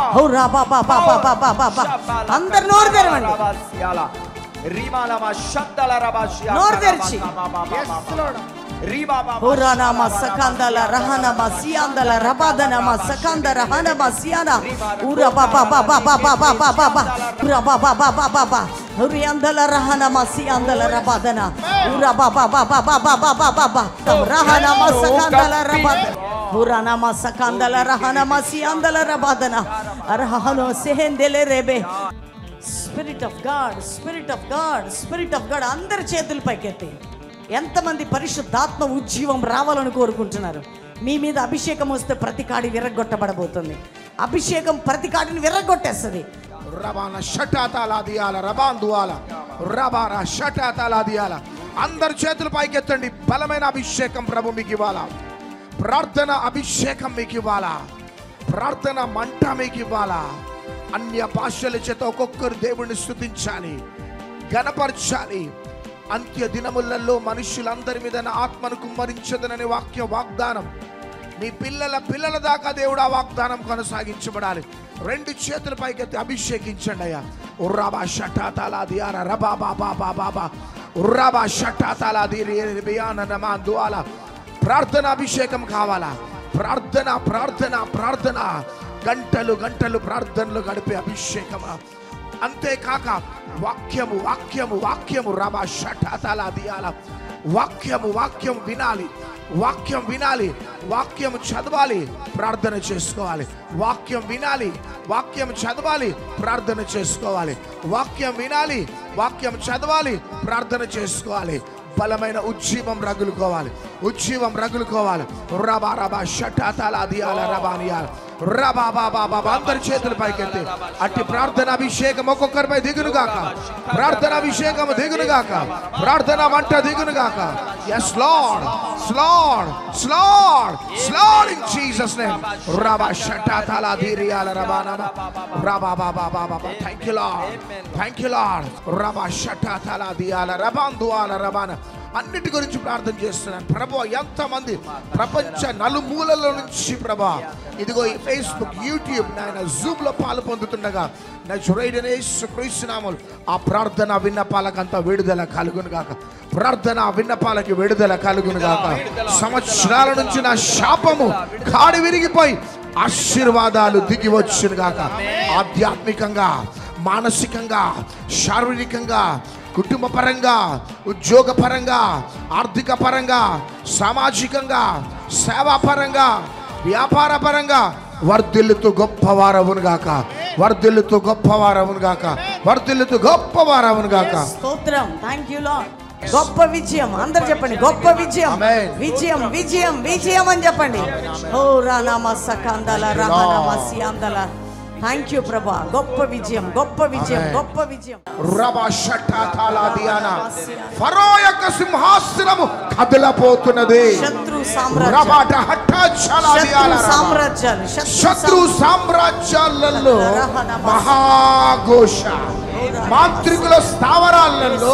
అందరు నోరు తెరవండి, నోరు తెరిచి Uranama sakandala rahanama siandala rabadanama sakanda rahanama siana ura baba baba baba baba baba ura baba baba baba uriandala rahanama siandala rabadana ura baba baba baba baba baba rahanama sakandala rabadana uranama sakandala rahanama siandala rabadana arahano sehendele rebe. Spirit of God, Spirit of God, Spirit of God. అందరి చేతుల పైకెత్తి ఎంతమంది పరిశుద్ధాత్మ ఉజ్జీవం రావాలని కోరుకుంటున్నారు? మీ మీద అభిషేకం వస్తే ప్రతి కాడి విరగొట్టబడబోతుంది. అభిషేకం ప్రతి కాడిని విరగొట్టేస్తుంది. రబాన షటాతాలా దియాల రబాన్ దువాల రబాన షటాతాలా దియాల. అందరి చేతుల పైకెత్తండి. బలమైన అభిషేకం ప్రభు మీకు ఇవ్వాలా. ప్రార్థన అభిషేకం మీకు ఇవ్వాలా. ప్రార్థన మంట మీకు ఇవ్వాలా. అన్య భాషల చేత ఒక్కొక్కరు దేవుణ్ణి స్తుతించాలి, గణపరచాలి. అంత్య దినములలో మనుషులందరి మీద ఆత్మను కుమ్మరించదనని వాక్య వాగ్దానం మీ పిల్లల పిల్లల దాకా దేవుడు ఆ వాగ్దానం కొనసాగించబడాలి. రెండు చేతుల పైకెత్తి అభిషేకించండి అయ్యా. ఉర్రాబా షటాతాలా దియారా రబా బాబా బాబా ఉర్రాబా షటాతాలా దియానా దువాలా. ప్రార్థన అభిషేకం కావాలా. ప్రార్థన ప్రార్థన ప్రార్థన గంటలు గంటలు ప్రార్థనలు గడిపే అభిషేకమా. అంతేకాక వాక్యము వాక్యము వాక్యము రబా షటాతాలా దియాలా. వాక్యము వాక్యం వినాలి, వాక్యం వినాలి, వాక్యం చదవాలి, ప్రార్థన చేసుకోవాలి. వాక్యం వినాలి, వాక్యం చదవాలి, ప్రార్థన చేసుకోవాలి. వాక్యం వినాలి, వాక్యం చదవాలి, ప్రార్థన చేసుకోవాలి. బలమైన ఉజ్జీవం రగులుకోవాలి, ఉజ్జీవం రగులుకోవాలి. రబా రబా షటాతాలా దియాలా రబానియాల రబా బాబా బాబా. అందరి చేతుల పైకెత్తి అట్టి ప్రార్థన అభిషేకం ఒక్కొక్కరిపై దిగునుగాక. ప్రార్థన అభిషేకం దిగునుగాక. ప్రార్థన మంట దిగునుగాక. yes lord lord lord lord in jesus name. రబా షటాతాలా దియాలా రబానా రబా బాబా బాబా. thank you lord, thank you lord. రబా షటాతాలా దియాలా రబాన్ దువాలా రబానా. అన్నిటి గురించి ప్రార్థన చేస్తున్నాను ప్రభు. ఎంతమంది ప్రపంచ నలుమూలలో నుంచి ప్రభా ఇదిగో ఈ ఫేస్బుక్, యూట్యూబ్, నాయన జూమ్ లో పాలు పొందుతుండగా నజరేయుడైన యేసుక్రీస్తు నామములో ఆ ప్రార్థన విన్నపాలకంతా విడుదల కలుగును గాక. ప్రార్థన విన్నపాలకి విడుదల కలుగును గాక. సంవత్సరాల నుంచి నా శాపము కాడి విరిగిపోయి ఆశీర్వాదాలు దిగి వచ్చును గాక. ఆధ్యాత్మికంగా, మానసికంగా, శారీరకంగా, కుటుంబ పరంగా, ఉద్యోగ పరంగా, ఆర్థిక పరంగా, సామాజికంగా, సేవా పరంగా, వ్యాపార పరంగా వర్ధిల్లుతూ గొప్పవారవును గాక. వర్ధిల్లుతూ గొప్పవారవును గాక. వర్ధిల్లుతూ గొప్పవారవును గాక. స్తోత్రం. Thank you Lord. గొప్ప విజయం. అందరూ చెప్పండి గొప్ప విజయం, విజయం విజయం విజయం అని చెప్పండి. ఓ రానామా సకాందల రహనామా సియాందల. థ్యాంక్ యూ ప్రభా. గొప్ప విజయం, గొప్ప విజయం, గొప్ప విజయం. రబా షటాతాలా దియానా. ఫరో యొక్క సింహాసనము కదలపోతున్నది. శత్రు సామ్రాజ్యం, రబాట హఠాచాలా దియాలా. సామ్రాజ్యాలు, శత్రు సామ్రాజ్యాలలో మహాఘోష, మాంత్రికుల స్థావరాలలో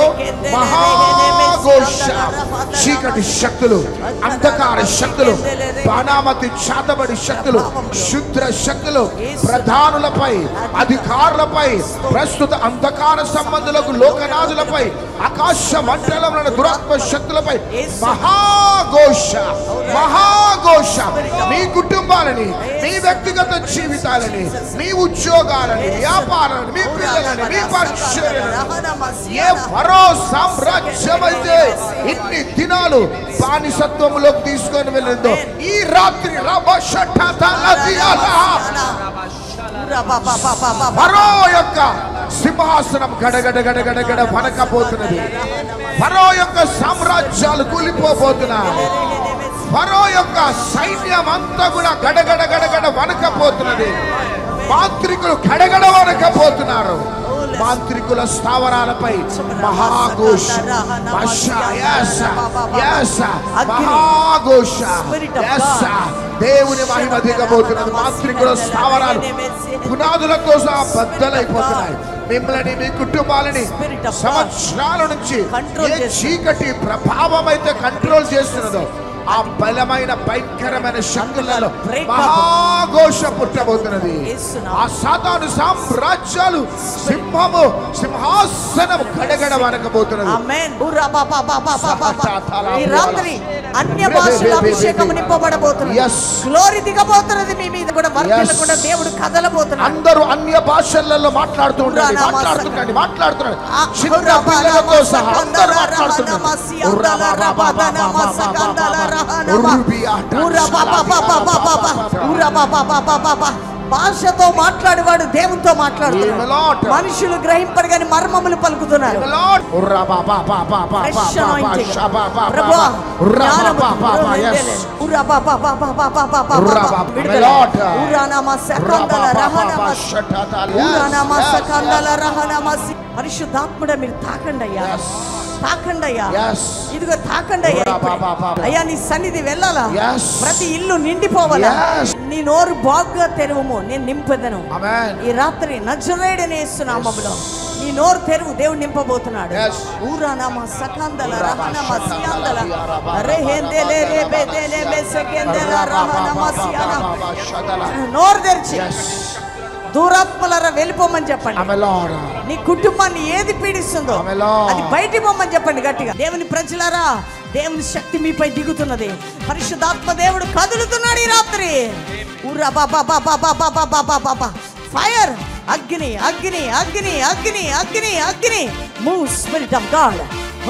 మహాఘోష. చీకటి శక్తులు, అంధకార శక్తులు, బాణామతి చాతబడి శక్తులు, శుద్ర శక్తులు, ప్రధానులపై, అధికారులపై, ప్రస్తుత అంధకార సంబంధులకు, లోకనాథులపై, ఆకాశ మండలంలోని దురాత్మ శక్తులపై మహాఘోష, మహాఘోష. మీ కుటుంబాలని, మీ వ్యక్తిగత జీవితాలని, మీ ఉద్యోగాలని, వ్యాపారాన్ని, మీ పిల్లలని, మీ ఏ ఫరో సామ్రాజ్యం అయితే ఇన్ని దినాలు బానిసత్వంలోకి తీసుకొని వెళ్ళిందో ఈ రాత్రి రబా షటాతాలా దియాలా ఫరో యొక్క సింహాసనం గడగడ గడగడ గడ వనకపోతున్నది. ఫరో యొక్క సామ్రాజ్యాలు కూలిపోబోతున్నాయి. ఫరో యొక్క సైన్యం అంతా కూడా గడగడ గడగడ వనకపోతున్నది. మాంత్రికులు గడగడ వనకపోతున్నారు. మాంత్రికుల స్థావరాలపై మహాఘోష మహాఘోష దేవుని మహిమ దిగబోతున్నది. మాంత్రికుల స్థావరాలు పునాదులతో సహా బద్దలైపోతున్నాయి. మిమ్మల్ని మీ కుటుంబాలని సంవత్సరాల నుంచి ఏ చీకటి ప్రభావం అయితే కంట్రోల్ చేస్తున్నదో ఆ బలమైన భయంకరమైన శక్తులలో మహాఘోష పుట్టబోతున్నది. ఆ సాతాను సామ్రాజ్యాలు సింహము సింహాసనం గడగడ వనకబోతున్నది. ఈ రాత్రి అన్య భాషల అభిషేకం నింపబడబోతున్నది. గ్లోరీ దిగబోతున్నది మీ మీద కూడా. వర్ధిల్లకుండా దేవుడు కదలబోతున్నాడు. అందరూ అన్య భాషలలో మాట్లాడుతూ ఉండండి. మాట్లాడుతుండండి మాట్లాడుతున్నాడు. చిన్న పిల్లలతో సహా అందరూ మాట్లాడుతున్నారు. భాషతో మాట్లాడేవాడు దేవునితో మాట్లాడుతున్నాడు. మనుషులు గ్రహింపరు కానీ మర్మములు పలుకుతున్నారు. పరిశుద్ధాత్ముడా మీరు తాకండి అయ్యా, తాకండి అయ్యా, ఇదిగో తాకండి అయ్యా. అయ్యా నీ సన్నిధి వెళ్ళాలా, ప్రతి ఇల్లు నిండిపోవాలా. నీ నోరు బాగా తెరువుము, నేను నింపదను. ఈ రాత్రి నజరేయుడైన యేసు నామములో నీ నోరు తెరువు, దేవుడు నింపబోతున్నాడు. ఊరానామా సకందల రహనమా సియాందల రెహెందెలే రెబెదెలే మెసకెందెల రహనమా సియానా. నోరు తెరిచి దూరాత్మలరా వెళ్ళిపోమని చెప్పండి. నీ కుటుంబాన్ని ఏది పీడిస్తుందో అది బయటికి పోమని చెప్పండి గట్టిగా. దేవుని ప్రజలారా, దేవుని శక్తి మీపై దిగుతున్నది. పరిశుద్ధాత్మ దేవుడు కదులుతున్నాడు ఈ రాత్రి. ఫైర్, అగ్ని అగ్ని అగ్ని అగ్ని అగ్ని అగ్ని. Move spirit of God.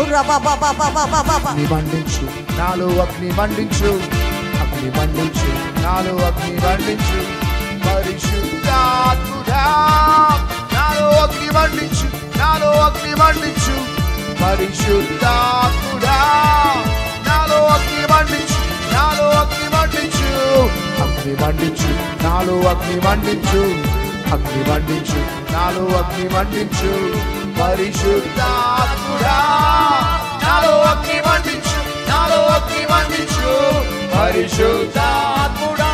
మండించు నాలో అగ్ని మండించు, అగ్ని మండించు నాలో అగ్ని మండించు. పరిశుద్ధాత్ముడా నాలో అగ్ని మండించు, నాలో అగ్ని మండించు. పరిశుద్ధాత్ముడా నాలో అగ్ని మండించు, నాలో అగ్ని మండించు. అగ్ని మండించు నాలో అగ్ని మండించు, అగ్ని మండించు నాలో అగ్ని మండించు. పరిశుద్ధాత్ముడా నాలో అగ్ని మండించు, నాలో అగ్ని మండించు. పరిశుద్ధాత్ముడా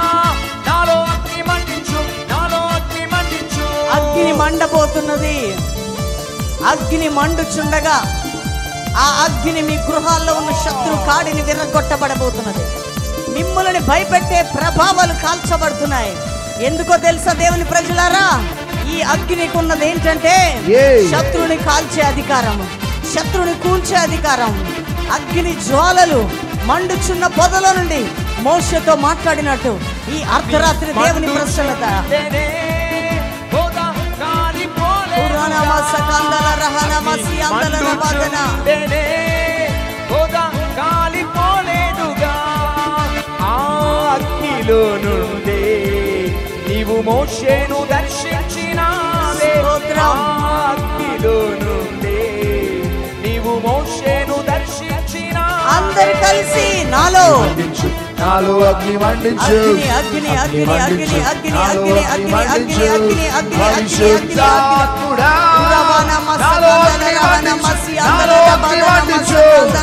అగ్ని మండబోతున్నది. అగ్ని మండుచుండగా ఆ అగ్ని మీ గృహాల్లో ఉన్న శత్రు కాడిని విరగొట్టబడబోతున్నది. మిమ్మల్ని భయపెట్టే ప్రభావాలు కాల్చబడుతున్నాయి. ఎందుకో తెలుసా దేవుని ప్రజలారా, ఈ అగ్నికి ఉన్నది ఏంటంటే శత్రువుని కాల్చే అధికారం, శత్రువుని కూల్చే అధికారం. అగ్ని జ్వాలలు మండుచున్న పొదల నుండి మోషేతో మాట్లాడినట్టు ఈ అర్ధరాత్రి దేవుని ప్రసన్నత. అగ్నిలో నుండి నీవు మోషేను దర్శించినావే. అగ్నిలో నుండి నీవు మోషేను దర్శించినా. అందరు కలిసి నాలో నాలో అగ్ని మండించు, అగ్ని అగ్ని అగ్ని అగ్ని అగ్ని అగ్ని అగ్ని అగ్ని అగ్ని అగ్ని పరిశుద్ధాత్ముడా నాలో అగ్ని మండించు, నాలో అగ్ని మండించు.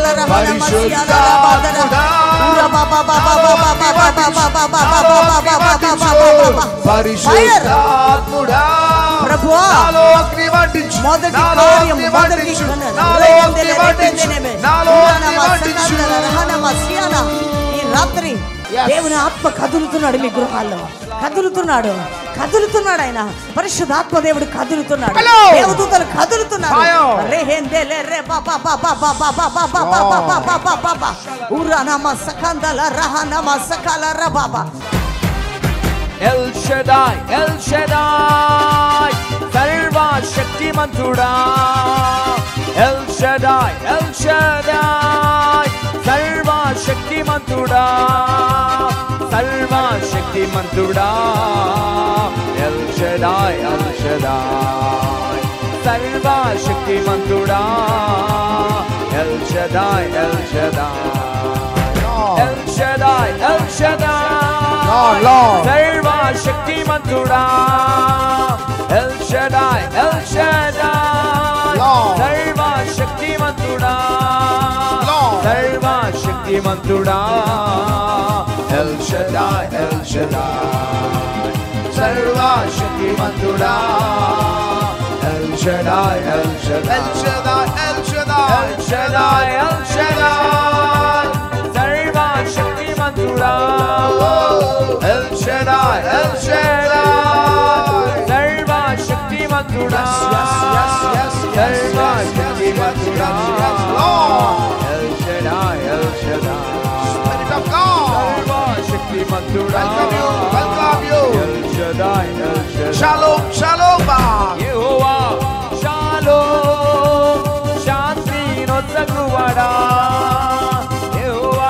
పరిశుద్ధాత్ముడా ప్రభువా నాలో అగ్ని మండించు, మొదటి నాలో కార్యం అగ్ని మొదటి మండించు, నాలో అగ్ని మండించు, నాలో అగ్ని మండించు. ఈ రాత్రి దేవుని ఆత్మ కదులుతున్నాడు మీ గృహాల్లో, కదులుతున్నాడు కదులుతున్నాడు ఆయన. పరిశుద్ధాత్మ దేవుడు కదులుతున్నాడు, దేవదూతలు కదులుతున్నారు. ఎల్ షడాయ్ ఎల్ షడాయ్ సర్వశక్తిమంతుడా. ఎల్ షడాయ్ ఎల్ షడాయ్ సర్వశక్తిమంతుడా, సర్వశక్తిమంతుడా ఎల్ షడాయ్ ఎల్ షడాయ్ సర్వశక్తిమంతుడా El Shaddai El Shaddai El Shaddai El Shaddai సర్వశక్తిమంతుడా ఎల్ షడాయ్ ఎల్ షడాయ్ సర్వశక్తిమంతుడా సర్వశక్తిమంతుడా ఎల్ షడాయ్ ఎల్ షడాయ్ సర్వశక్తిమంతుడా El Shaddai El Shaddai El Shaddai, El Shaddai, El Shaddai El Shaddai సర్వశక్తిమంతుడా El Shaddai El Shaddai సర్వశక్తిమంతుడా సర్వశక్తిమంతుడా El Shaddai El Shaddai Spirit of God, సర్వశక్తిమంతుడా welcome you, welcome you. El Shaddai El Shaddai Shalom, shalom, Jehovah shalom శాంతి నొసగువాడా యెహోవా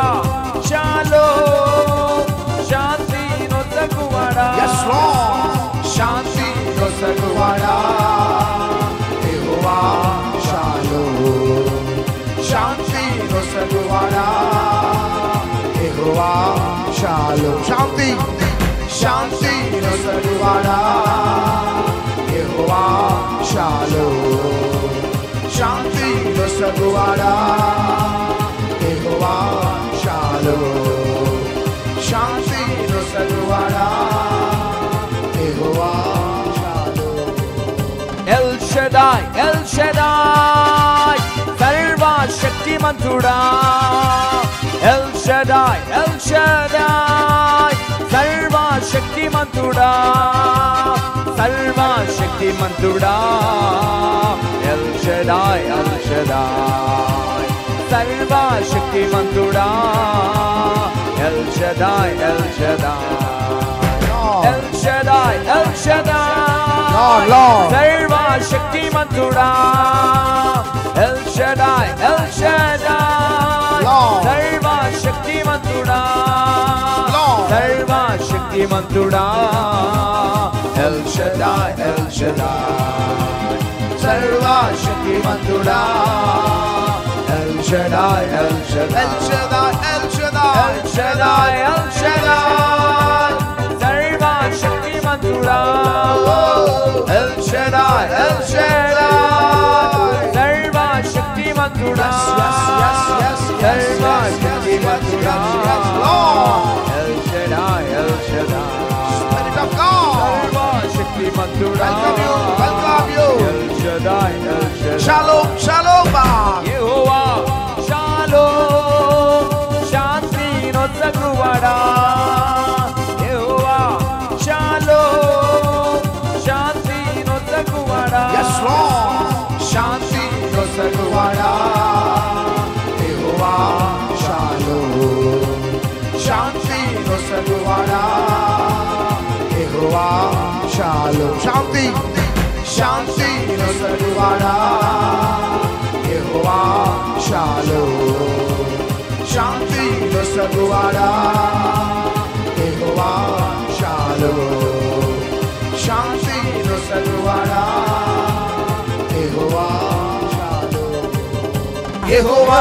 shalom శాంతి నొసగువాడా Yes, Lord. Shanti Nosaguvada, Yehovah Shalom. Shanti Nosaguvada, Yehovah Shalom. Shanti, Shanti Nosaguvada, Yehovah Shalom. Shanti Nosaguvada, Yehovah Shalom. Shanti Nosaguvada, Yehovah Shalom. El Shaddai El Shaddai సర్వశక్తిమంతుడా El Shaddai El Shaddai సర్వశక్తిమంతుడా సర్వశక్తిమంతుడా El Shaddai El Shaddai సర్వశక్తిమంతుడా El Shaddai El Shaddai El Shaddai El Shaddai Lord, Lord. సర్వశక్తిమంతుడా El Shaddai El Shaddai Lord. సర్వశక్తిమంతుడా Lord. సర్వశక్తిమంతుడా El Shaddai, El Shaddai, Sarvashaktimantuda. El Shaddai, El Shaddai, El Shaddai, El Shaddai, El Shaddai El Shaddai సర్వశక్తిమంతుడా El Shaddai, El Shaddai. సర్వశక్తిమంతుడా Yes, yes, yes, yes, yes, yes, yes, yes, yes, Lord. El Shaddai El Shaddai Spirit of God, సర్వశక్తిమంతుడా welcome you, welcome you. El Shaddai El Shaddai Shalom, shalom, Baba. యెహోవా shalom శాంతి నొసగువాడా యెహోవా shalom శాంతి నొసగువాడా Yes, Lord. Shanti Nosaguvada, Yehovah Shalom. Shanti Nosaguvada, Yehovah Shalom. Shanti, Shanti Nosaguvada, Yehovah Shalom. Shanti Nosaguvada, Yehovah Shalom. Shanti Nosaguvada. Yehovah Shalom. Yehovah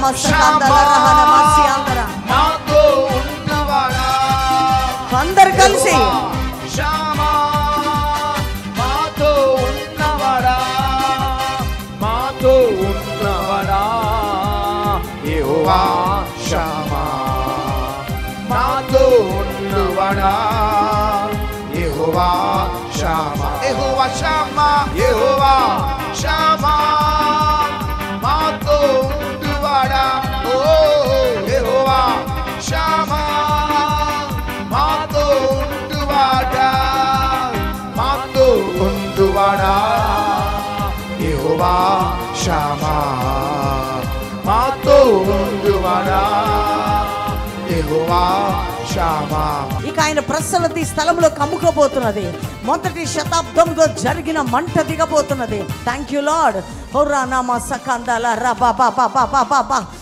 Shammah, మాతో ఉన్నవాడా. అందరు కలిసి షామా మాతో ఉన్నవాడా మాతో ఉన్నవాడా యెహోవా షామా మాతో ఉన్నవాడా. యెహోవా షామా, యెహోవా షామా, యెహోవా షామా మాతో ఉన్నవాడా. ఓ యెహోవా షామా మాతో ఉన్నవాడా, మాతో ఉన్నవాడా. యెహోవా షామా మాతో ఉన్నవాడా. యెహోవా షామా. ఇక ఆయన ప్రసన్నత ఈ స్థలంలో కమ్ముకోబోతున్నది. మొదటి శతాబ్దంలో జరిగిన మంట దిగబోతున్నది. Thank you lord. హోరా నామా సకందాల రా బా బా బా బా బా బా.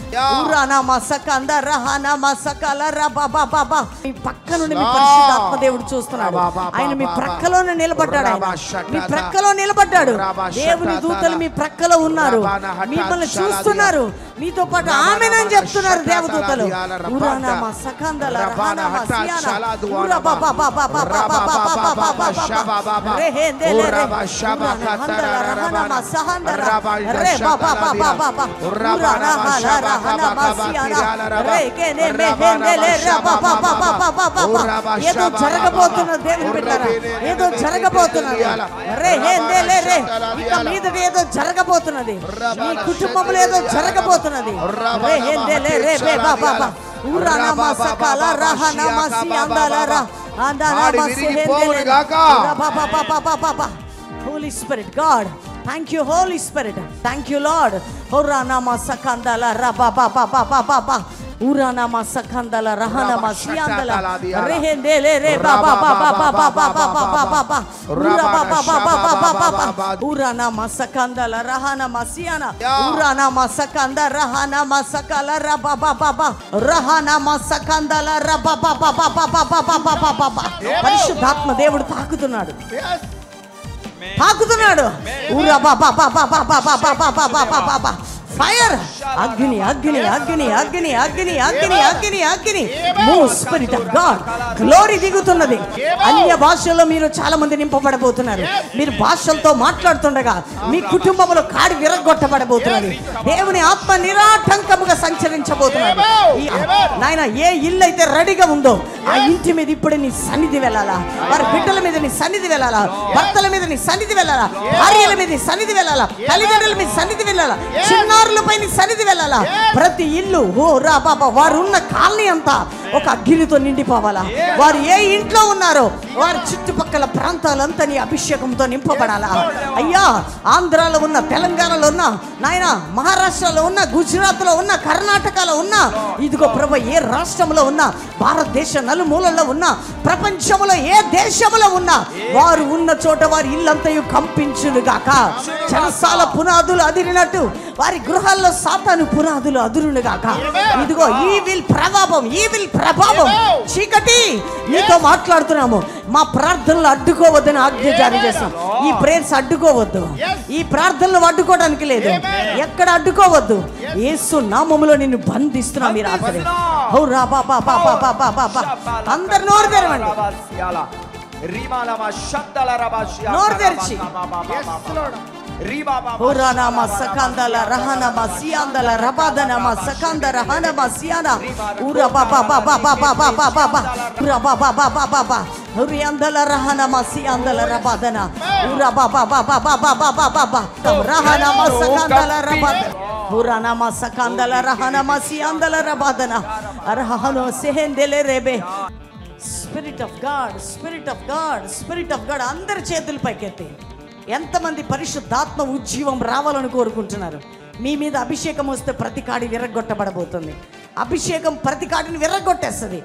ఊరానా మసకంద రహానా మసకల రబాబాబా. మీ పక్క నుండి మీ పరిశుద్ధాత్మ దేవుడు చూస్తున్నాడు. ఆయన మీ ప్రక్కలోనే నిలబడ్డాడు. ఆయన మీ ప్రక్కలో నిలబడ్డాడు. దేవుని దూతలు మీ ప్రక్కలో ఉన్నారు, మిమ్మల్ని చూస్తున్నారు, మీతో పాటు ఆమేనని చెప్తున్నారు దేవదూతలు. ఊరానా మసకందల రహానా మసియానా ఊరాబాబాబాబాబాబాబాబాబాబా రెహేందెలే ఊరానా హందల రహానా మసహందర రెబాబాబాబాబా ఊరానా హల రహానా మసియానా రెకేనే మెహెందెలే రబాబాబాబాబాబా. ఏదో జరగబోతున్నది దేవుని బిడ్డలారా, ఏదో జరగబోతున్నది. రెహేందెలే రే ఇక మీదట ఏదో జరగబోతున్నది. మీ కుటుంబంలో ఏదో జరగబోతున్నది. రెహేందెలే రే బాబాబా ఊరానా మసకల రహానా మసియాందల రా అందానా మసిహెందెలే బాబాబాబాబాబా. Holy Spirit, God, thank you, Holy Spirit, thank you, Lord. Urana masakandala rababababababa urana masakandala rahana masiandala rehendele re bababababababababa urababababababa urana masakandala rahana masiana urana masakanda rahana masakala rababababa rahana masakandala rabababababababa. పరిశుద్ధాత్మ దేవుడు తాకుతున్నాడు, తాకుతున్నాడు. Fire అగ్ని అగ్ని అగ్ని అగ్ని అగ్ని అగ్ని అగ్ని అగ్ని move spirit of God glory దిగుతున్నది. అన్య భాషల్లో మీరు చాలా మంది నింపబడబోతున్నారు. మీరు భాషలతో మాట్లాడుతుండగా మీ కుటుంబంలో కాడి విరగొట్టబడబోతున్నది. దేవుని ఆత్మ నిరాటంకముగా సంచరించబోతున్నది. నాయన ఏ ఇల్లు అయితే రెడీగా ఉందో ఆ ఇంటి మీద ఇప్పుడు నీ సన్నిధి వెళ్ళాలా, వారి బిడ్డల మీద నీ సన్నిధి వెళ్ళాలా, భర్తల మీద నీ సన్నిధి వెళ్ళాలా, భార్యల మీద నీ సన్నిధి వెళ్ళాలా, తల్లిదండ్రుల మీద సన్నిధి వెళ్ళాలా, చిన్నారులపై నీ సన్నిధి వెళ్ళాలా. ప్రతి ఇల్లు ఓ రా బాబా వారు ఉన్న కాలనీ అంతా ఒక అగ్నితో నిండిపోవాలా. వారు ఏ ఇంట్లో ఉన్నారో వారి చుట్టుపక్కల ప్రాంతాలంతా నీ అభిషేకంతో నింపబడాలా. అయ్యా ఆంధ్రాలో ఉన్న, తెలంగాణలో ఉన్న, నాయన మహారాష్ట్రలో ఉన్న, గుజరాత్లో ఉన్న, కర్ణాటకలో ఉన్న, ఇదిగో ప్రభు ఏ రాష్ట్రంలో ఉన్న, భారతదేశ నలుమూలల్లో ఉన్న, ప్రపంచంలో ఏ దేశంలో ఉన్న వారు ఉన్న చోట వారి ఇల్లంతయు కంపించును గాక. చెరసాల పునాదులు అదిరినట్టు వారి గృహాల్లో సాతాను పునాదులు అదురును గాక. ఇదిగో ఈ విల్ ప్రభావం, ఈ విల్ ప్రభావం చీకటి నీతో మాట్లాడుతున్నాము. మా ప్రార్థనలు అడ్డుకోవద్దని ఆజ్ఞ జారీ చేస్తాం. ఈ ప్రేయర్స్ అడ్డుకోవద్దు, ఈ ప్రార్థనలు అడ్డుకోవడానికి లేదు, ఎక్కడ అడ్డుకోవద్దు. యేసు నామములో నిన్ను బంధిస్తున్నాం. మీరు ఆఖరి అందరు నోరు తెరవండి, నోరు తెరిచి Urana masakandala rahana masiandala rabadana masakanda rahana masiana ura baba baba baba baba baba ura baba baba baba uriandala rahana masiandala rabadana ura baba baba baba baba baba rahana masakandala rabadana urana masakandala rahana masiandala rabadana arhano sehendele rebe. Spirit of God, Spirit of God, Spirit of God. అందరి చేతులు పైకెత్తి ఎంతమంది పరిశుద్ధాత్మ ఉజ్జీవం రావాలని కోరుకుంటున్నారు? మీ మీద అభిషేకం వస్తే ప్రతి కాడి విరగొట్టబడబోతుంది. అభిషేకం ప్రతి కాడిని విరగొట్టేస్తుంది.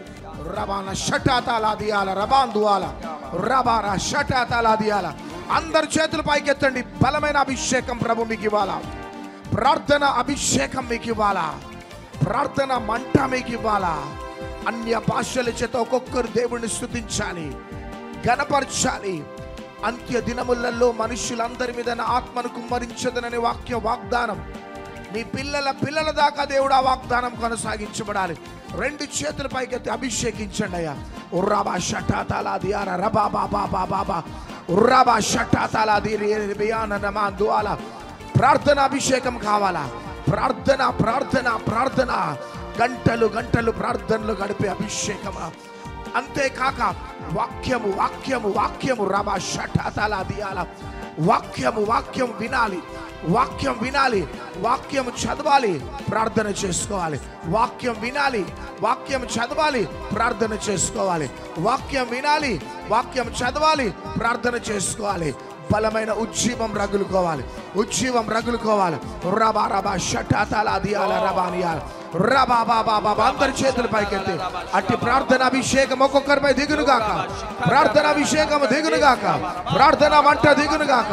అందరు చేతులు పైకెత్తండి. బలమైన అభిషేకం ప్రభు మీకు ఇవ్వాలా. ప్రార్థన అభిషేకం మీకు ఇవ్వాలా. ప్రార్థన మంట మీకు ఇవ్వాలా. అన్య భాషల చేత ఒక్కొక్కరు దేవుడిని స్తుతించాలి, గణపరచాలి. అంత్య దినములలో మనుషులందరి మీద ఆత్మను కుమ్మరించదనని వాక్య వాగ్దానం మీ పిల్లల పిల్లల దాకా దేవుడు ఆ వాగ్దానం కొనసాగించబడాలి. రెండు చేతుల పైకెత్తి అభిషేకించండి అయ్యా. ఉర్రాబా షటాతాలా దియారా రబా బాబా బాబా ఉర్రాబా షటాతాలా దియానా నమాందువాలా. ప్రార్థన అభిషేకం కావాలా. ప్రార్థన ప్రార్థన ప్రార్థన గంటలు గంటలు ప్రార్థనలు గడిపే అభిషేకమా. అంతేకాక వాక్యము వాక్యము వాక్యము రబా షటాతాలా దియాలా. వాక్యము వాక్యం వినాలి, వాక్యం వినాలి, వాక్యం చదవాలి, ప్రార్థన చేసుకోవాలి. వాక్యం వినాలి, వాక్యం చదవాలి, ప్రార్థన చేసుకోవాలి. వాక్యం వినాలి, వాక్యం చదవాలి, ప్రార్థన చేసుకోవాలి. బలమైన ఉజ్జీవం రగులుకోవాలి, ఉజ్జీవం రగులుకోవాలి. రబా రబా షటాతాలా దియాలా రబానియాల రబా బాబా బాబా. అందరి చేతుల పైకెత్తి అట్టి ప్రార్థన అభిషేకం ఒక్కొక్కరిపై దిగునుగాక. ప్రార్థన అభిషేకం దిగునుగాక. ప్రార్థన మంట దిగునుగాక.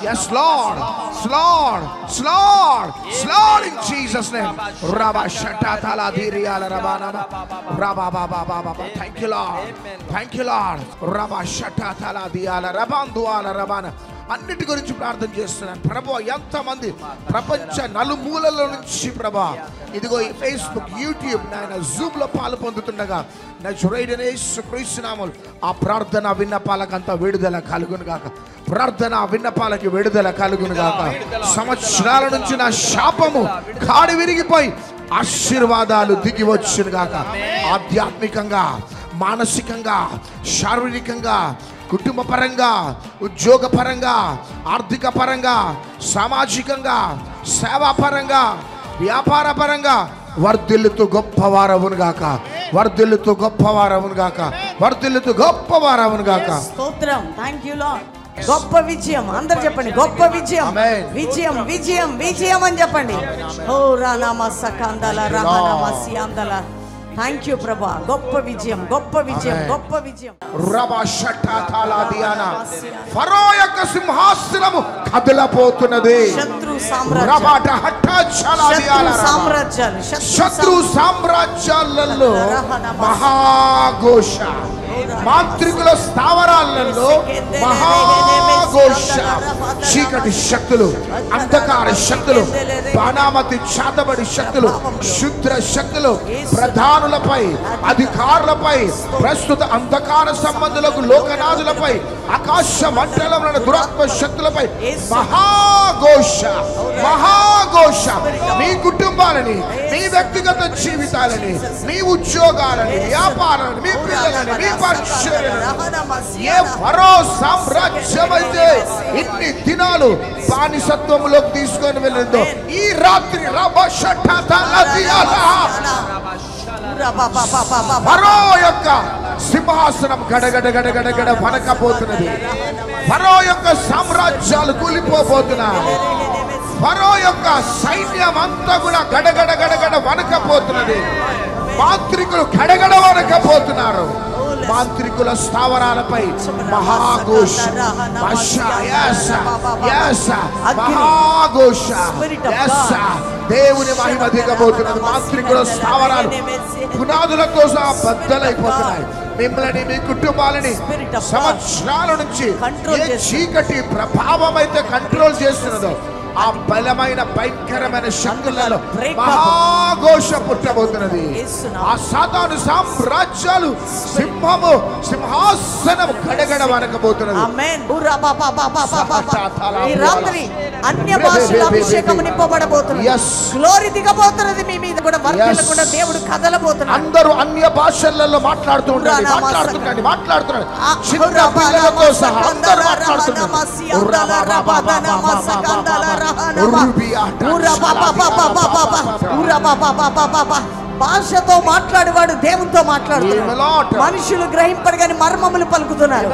Yes, Lord. Lord. Lord. Lord in Jesus' name. Rabba shatatala diriyala rabana. Rabba baba baba. Thank you, Lord. Thank you, Lord. Rabba shatatala diyala rabanduala rabana. అన్నిటి గురించి ప్రార్థన చేస్తున్నాను ప్రభువా. ఎంతమంది ప్రపంచ నలుమూలల నుంచి ప్రభువా ఇదిగో ఈ ఫేస్బుక్, యూట్యూబ్, నాయన జూమ్ లో పాలు పొందుతుండగా నజరేయుడైన యేసుక్రీస్తు నామములో ఆ ప్రార్థన విన్నపాలకంతా విడుదల కలుగును గాక. ప్రార్థన విన్నపాలకి విడుదల కలుగును గాక. సంవత్సరాల నుంచి నా శాపము కాడి విరిగిపోయి ఆశీర్వాదాలు దిగి వచ్చును గాక. ఆధ్యాత్మికంగా, మానసికంగా, శారీరకంగా, కుటుంబ పరంగా, ఉద్యోగ పరంగా, ఆర్థిక పరంగా, సామాజికంగా, సేవా పరంగా, వ్యాపార పరంగా వర్ధిల్లుతూ గొప్పవారవును గాక. వర్ధిల్లుతూ గొప్పవారవును గాక. వర్ధిల్లుతూ గొప్పవారవును గాక. స్తోత్రం. Thank you Lord. గొప్ప విజయం. అందరూ చెప్పండి గొప్ప విజయం. విజయం విజయం విజయం అని చెప్పండి. ఓ రానామా సకందల రహనామా సియాందల. థ్యాంక్ యూ ప్రభా. గొప్ప విజయం, గొప్ప విజయం, గొప్ప విజయం. రబా షటాతాలా దియానా. ఫరో యొక్క సింహాసనము కదలపోతున్నది. శత్రు సామ్రాజ్యం, రబాట హఠాచలా దియాలా. సామ్రాజ్యాలు, శత్రు సామ్రాజ్యాలలో మహాఘోష, మాంత్రికుల స్థావరాలలో మహాఘోష, చీకటి శక్తులు, అంధకార శక్తులు, బాణామతి చాతబడి శక్తులు, శుద్ర శక్తులు, ప్రధానులపై, అధికారులపై, ప్రస్తుత అంధకార సంబంధులకు, లోకనాథులపై, ఆకాశ మండలంలో దురాత్మ శక్తులపై మహాఘోష, మహాఘోష. మీ కుటుంబాలని, మీ వ్యక్తిగత జీవితాలని, మీ ఉద్యోగాలని, వ్యాపారాన్ని, మీ పిల్లలని, మీ ఏ ఫరో సామ్రాజ్యం అయితే ఇన్ని దినాలు బానిసత్వంలోకి తీసుకొని వెళ్ళిందో ఈ రాత్రి ఫరో యొక్క సింహాసనం గడగడ గడగడ గడ వనకపోతున్నది. ఫరో యొక్క సామ్రాజ్యాలు కూలిపోబోతున్నాయి. ఫరో యొక్క సైన్యం అంతా కూడా గడగడ గడగడ వనకపోతున్నది. మాంత్రికులు గడగడ వనకపోతున్నారు. మాంత్రికుల స్థావరాలపై మహాఘోష, మహాఘోష, దేవుని మహిమ దిగబోతున్నది. మాంత్రికుల స్థావరాలు పునాదులతో సహా బద్దలైపోతున్నాయి. మిమ్మల్ని, మీ కుటుంబాలని సంవత్సరాల నుంచి ఏ చీకటి ప్రభావం అయితే కంట్రోల్ చేస్తున్నదో ఆ బలమైన భయంకరమైన శక్తులలో మహాఘోష పుట్టబోతున్నది. ఆ సాతాను సామ్రాజ్యాలు సింహము సింహాసనం గడగడ వనకబోతున్నది. ఈ రాత్రి అన్య భాషల అభిషేకం నింపబడబోతున్నది. గ్లోరీ దిగబోతున్నది మీ మీద కూడా. వర్ధిల్లకుండా దేవుడు కదలబోతున్నాడు. అందరూ అన్య భాషలలో మాట్లాడుతూ ఉండండి, మాట్లాడుతుండండి, మాట్లాడుతున్నాడు. చిన్న పిల్లలతో సహా అందరూ మాట్లాడుతున్నారు. భాషతో మాట్లాడేవాడు దేవునితో మాట్లాడుతున్నాడు. మనుషులు గ్రహింపడు కానీ మర్మములు పలుకుతున్నారు.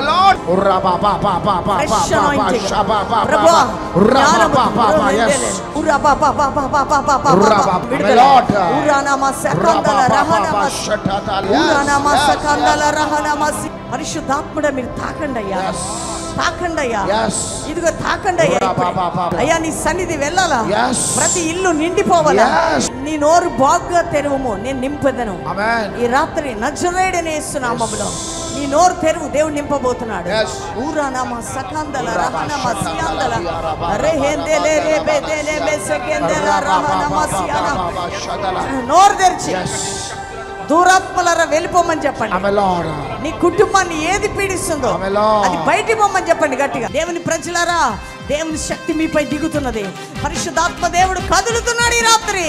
పరిశుద్ధాత్ముడ మీరు తాకండి అయ్యా, తాకండి అయ్యా, ఇదిగో తాకండి అయ్యా. అయ్యా నీ సన్నిధి వెళ్ళాలా, ప్రతి ఇల్లు నిండిపోవాలా. నీ నోరు బాగా తెరువుము, నేను నింపదను. ఈ రాత్రి నజరేయుడైన యేసు నామములో నీ నోరు తెరువు, దేవుడు నింపబోతున్నాడు. ఊరానామా సకందల రహనమా సియాందల రెహెందెలే రెబెదెలే మెసకెందెల రహనమా సియానా. నోరు తెరిచి దూరాత్మలరా వెళ్ళిపోమని చెప్పండి. నీ కుటుంబాన్ని ఏది పీడిస్తుందో అది బయటికి పోమని చెప్పండి గట్టిగా. దేవుని ప్రజలారా, దేవుని శక్తి మీపై దిగుతున్నది. పరిశుద్ధాత్మ దేవుడు కదులుతున్నాడు ఈ రాత్రి.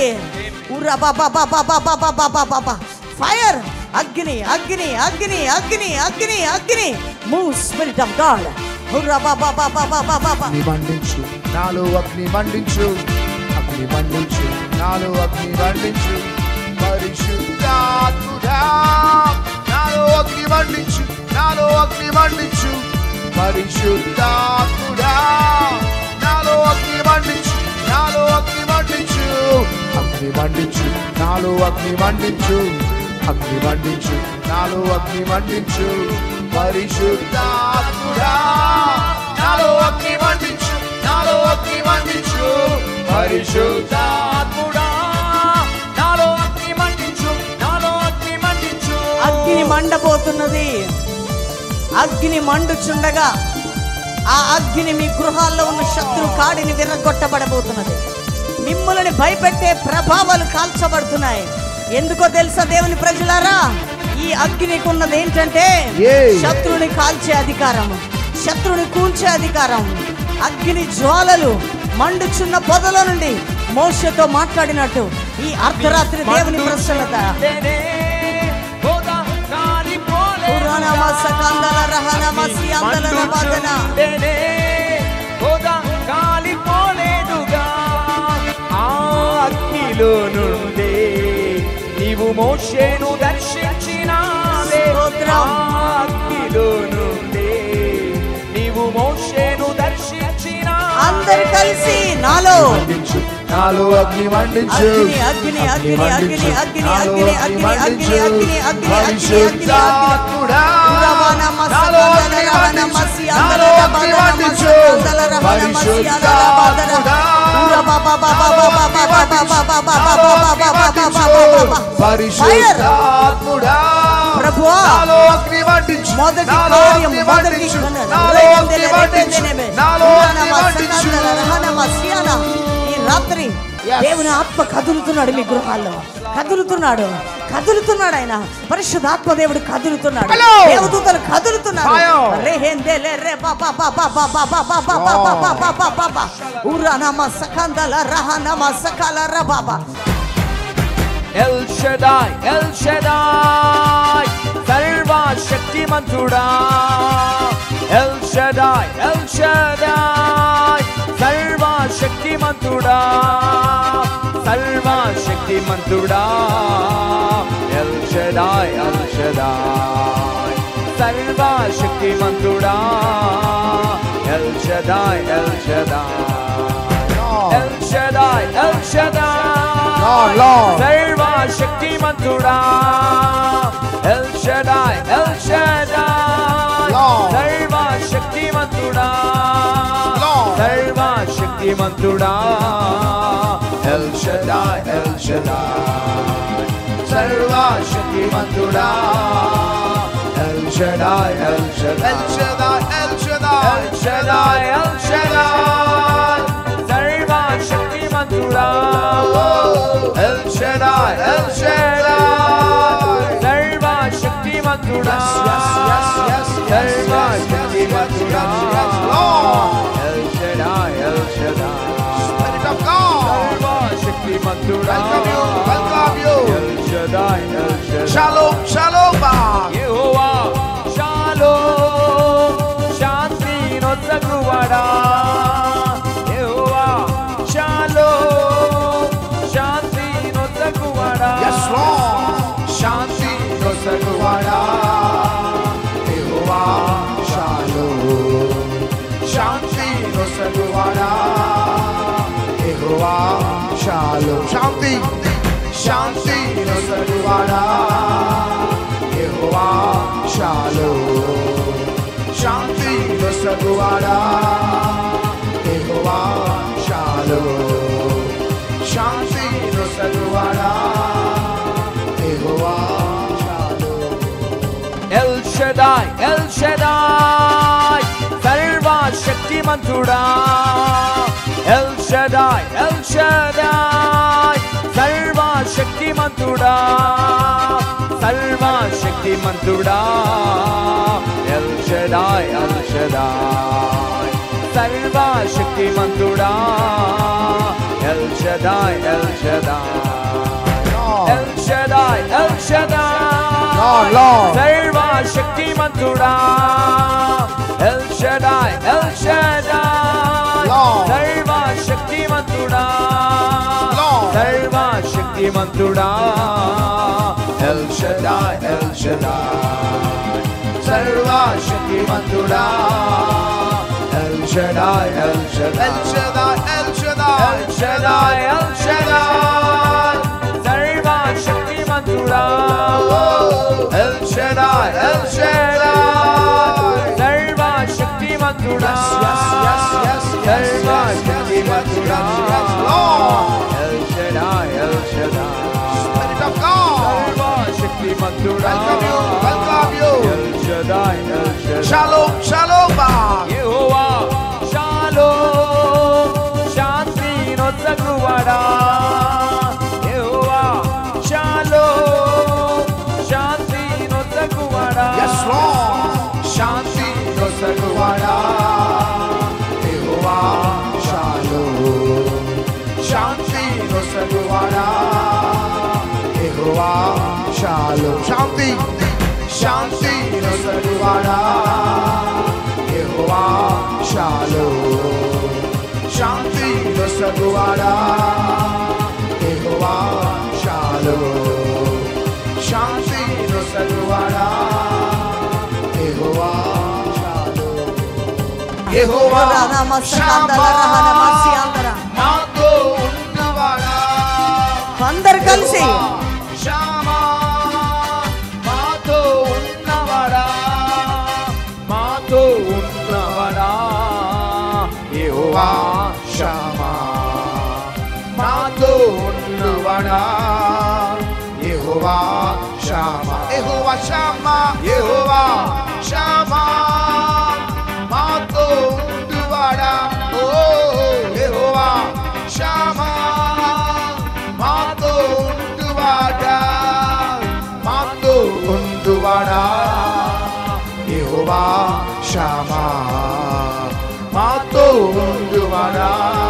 ఫైర్, అగ్ని అగ్ని అగ్ని అగ్ని అగ్ని అగ్ని. Move spirit of God. మండించు నాలో అగ్ని, మండించు అగ్ని, మండించు నాలో అగ్ని, మండించు పరిశుద్ధాత్ముడా. నాలో అగ్ని మండించు, నాలో అగ్ని మండించు పరిశుద్ధాత్ముడా. నాలో అగ్ని మండించు, నాలో అగ్ని మండించు అగ్ని, మండించు నాలో అగ్ని, మండించు అగ్ని, మండించు నాలో అగ్ని, మండించు పరిశుద్ధాత్ముడా. నాలో అగ్ని మండించు, నాలో పరిశుద్ధాత్ముడా నాలో అగ్ని మండించు, నాలో అగ్ని మండించు. అగ్ని మండబోతున్నది. అగ్ని మండుచుండగా ఆ అగ్ని మీ గృహాల్లో ఉన్న శత్రు కాడిని విరగొట్టబడబోతున్నది. మిమ్మల్ని భయపెట్టే ప్రభావాలు కాల్చబడుతున్నాయి. ఎందుకో తెలుసా దేవుని ప్రజలారా, ఈ అగ్నికి ఉన్నది ఏంటంటే శత్రుని కాల్చే అధికారం, శత్రుని కూల్చే అధికారం. అగ్ని జ్వాలలు మండుచున్న పొదల నుండి మోషేతో మాట్లాడినట్టు ఈ అర్ధరాత్రి దేవుని ప్రసన్నత కాలిపోలేదుగా ఆ అగ్నిలో నుండి నీవు మోషేను దర్శించినావే. అగ్నిలో నుండి నీవు మోషేను దర్శించినా. అందరు కలిసి నాలో నాలో అగ్ని మండించు, అగ్ని అగ్ని అగ్ని అగ్ని అగ్ని అగ్ని అగ్ని అగ్ని అగ్ని అగ్ని పరిశుద్ధాత్ముడా నాలో అగ్ని మండించు, నాలో అగ్ని మండించు. పరిశుద్ధాత్ముడా పరిశుద్ధాత్ముడా ప్రభువా నాలో అగ్ని మండించు, మొదటి కార్యం మొదటి నాలో అగ్ని మండించు, నాలో అగ్ని మండించు. ఈ రాత్రి దేవుని ఆత్మ కదులుతున్నాడు, మీ గృహాల్లో కదులుతున్నాడు, కదులుతున్నాడు. ఆయన పరిశుద్ధాత్మ దేవుడు కదులుతున్నాడు, దేవదూతలు కదులుతున్నారు. ఎల్ షదాయ్ ఎల్ షదాయ్ సర్వశక్తిమంతుడా. ఎల్ షదాయ్ ఎల్ షదాయ్ సర్వశక్తిమంతుడా, సర్వశక్తిమంతుడా. ఎల్ షదాయ్ ఎల్ షదాయ్ సర్వశక్తిమంతుడా. El Shaddai El Shaddai El Shaddai El Shaddai సర్వశక్తిమంతుడా. ఎల్ షదాయ్ ఎల్ షదాయ్ సర్వశక్తిమంతుడా, సర్వశక్తిమంతుడా. ఎల్ షదాయ్ ఎల్ షదాయ్ సర్వశక్తిమంతుడా. El Shaddai El Shaddai El Shaddai, El Shaddai, El Shaddai El Shaddai సర్వశక్తిమంతుడా. El Shaddai El Shaddai సర్వశక్తిమంతుడా, సర్వశక్తిమంతుడా. El Shaddai El Shaddai Spirit of God, సర్వశక్తిమంతుడా. welcome you, welcome you. El Shaddai El Shaddai Shalom, shalom, Jehovah shalom శాంతి నొసగువాడా. యెహోవా shalom శాంతి నొసగువాడా. yes Lord, Shanti Nosaguvada, Yehovah Shalom, Shanti Nosaguvada, Yehovah Shalom, Shanti, Shanti Nosaguvada, Yehovah Shalom, Shanti Nosaguvada, Yehovah Shalom, Shanti Nosaguvada, Yehovah Shalom. El Shaddai El Shaddai సర్వశక్తిమంతుడా. El Shaddai El Shaddai సర్వశక్తిమంతుడా, సర్వశక్తిమంతుడా. El Shaddai El Shaddai సర్వశక్తిమంతుడా. El Shaddai El Shaddai El Shaddai El Shaddai Lord, Lord. సర్వశక్తిమంతుడా. El Shaddai El Shaddai Lord. సర్వశక్తిమంతుడా, Lord. సర్వశక్తిమంతుడా. El Shaddai, El Shaddai, సర్వశక్తిమంతుడా. El Shaddai, El Shaddai, El Shaddai, El Shaddai, El Shaddai El Shaddai సర్వశక్తిమంతుడా. El Shaddai, El Shaddai, సర్వశక్తిమంతుడా. మంతుడా సర్వశక్తి మంతుడా El Shaddai El Shaddai సర్వశక్తి మంతుడా ఎల్ షడాయ్ ఎల్ షడాయ్ షాలోమ్ షాలోమ్ యెహోవా షాలోమ్ శాంతి నొసగువాడా యెహోవా షాలోమ్ శాంతి నొసగువాడా yes lord శాంతి నొసగువాడా యెహోవా షాలోమ్ శాంతి నొసగువాడా యెహోవా షాలోమ్ శాంతి శాంతి నొసగువాడా యెహోవా షాలోమ్ శాంతి నొసగువాడా యెహోవా షాలోమ్ శాంతి నొసగువాడా యెహోవా షాలోమ్ యెహోవా షామా మాతో ఉన్నవాడా అందరు కలిసి షామా మాతో ఉన్నవాడా మాతో ఉన్నవాడా యెహోవా షామా మాతో ఉన్నవాడా యెహోవా షామా యెహోవా షామా యెహోవా షామా మాతో ఉన్నవాడా ఓ యెహోవా షామా మాతో ఉన్నవాడా మాతో ఉన్నవాడా యెహోవా షామా మాతో ఉన్నవాడా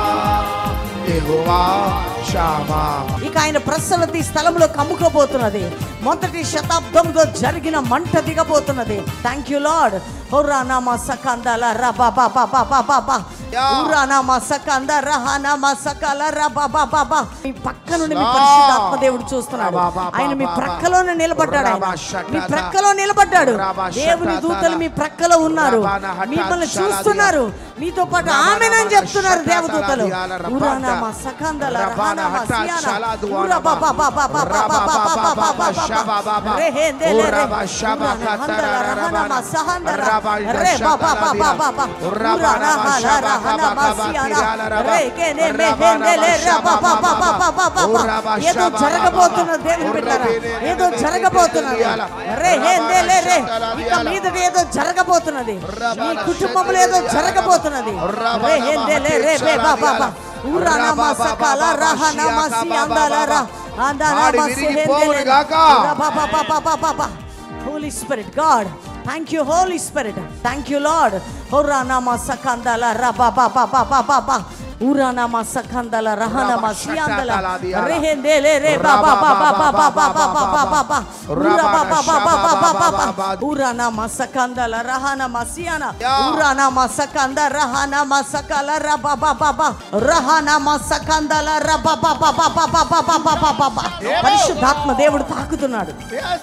యెహోవా షామా. ఇక ఆయన ప్రసన్నత ఈ స్థలంలో కమ్ముకోబోతున్నది. మొదటి శతాబ్దంలో జరిగిన మంట దిగబోతున్నది. Thank you Lord. హోరానామా సకందల రబా బాబా బాబా బాబా ఊరానామా సకంద రహానామా సకల రబా బాబా బాబా. మీ పక్క నుండి మీ పరిశుద్ధాత్మ దేవుడు చూస్తున్నాడు. ఆయన మీ ప్రక్కలోనే నిలబడ్డాడు. ఆయన మీ ప్రక్కలో నిలబడ్డాడు. దేవుని దూతలు మీ ప్రక్కలో ఉన్నారు. మిమ్మల్ని చూస్తున్నారు. మీతో పాటు ఆమేనని చెప్తున్నారు దేవదూతలు. ఊరానామా సకందల రహానామా సియానా ఊరా బాబా బాబా బాబా బాబా బాబా బాబా రెహేందెలే రే ఊరానాందల రహానామా సహందర రే బాబా బాబా బాబా ఊరానామా రహానామా సియానా రే కేనే మెహేందెలే రే బాబా బాబా బాబా బాబా. ఏదో జరగబోతున్నది దేవుని బిడ్డలారా. ఏదో జరగబోతున్నది. రెహేందెలే రే ఇక మీద ఏదో జరగబోతున్నది. మీ కుటుంబంలో ఏదో జరగబోతున్నది. రెహేందెలే రే బాబా బాబా ఊరానామా సకల రహానామా సియాందల రా ఆందానామా సిహేందెలే బాబా బాబా బాబా బాబా. Holy Spirit, God, thank you, Holy Spirit, thank you, Lord. Horanama sakandala raba ba ba ba ba ba ba. Uranama sakandala rahanama siandala rehendele re ba ba ba ba ba ba ba ba ba ba ba ba. Ura ba ba ba ba ba ba ba ba. Uranama sakandala rahanama siana. Uranama sakanda rahanama sakala raba ba ba ba. Rahanama sakandala raba ba ba ba ba ba ba ba ba ba ba. పరిశుద్ధాత్మ దేవుడు తాకుతున్నాడు.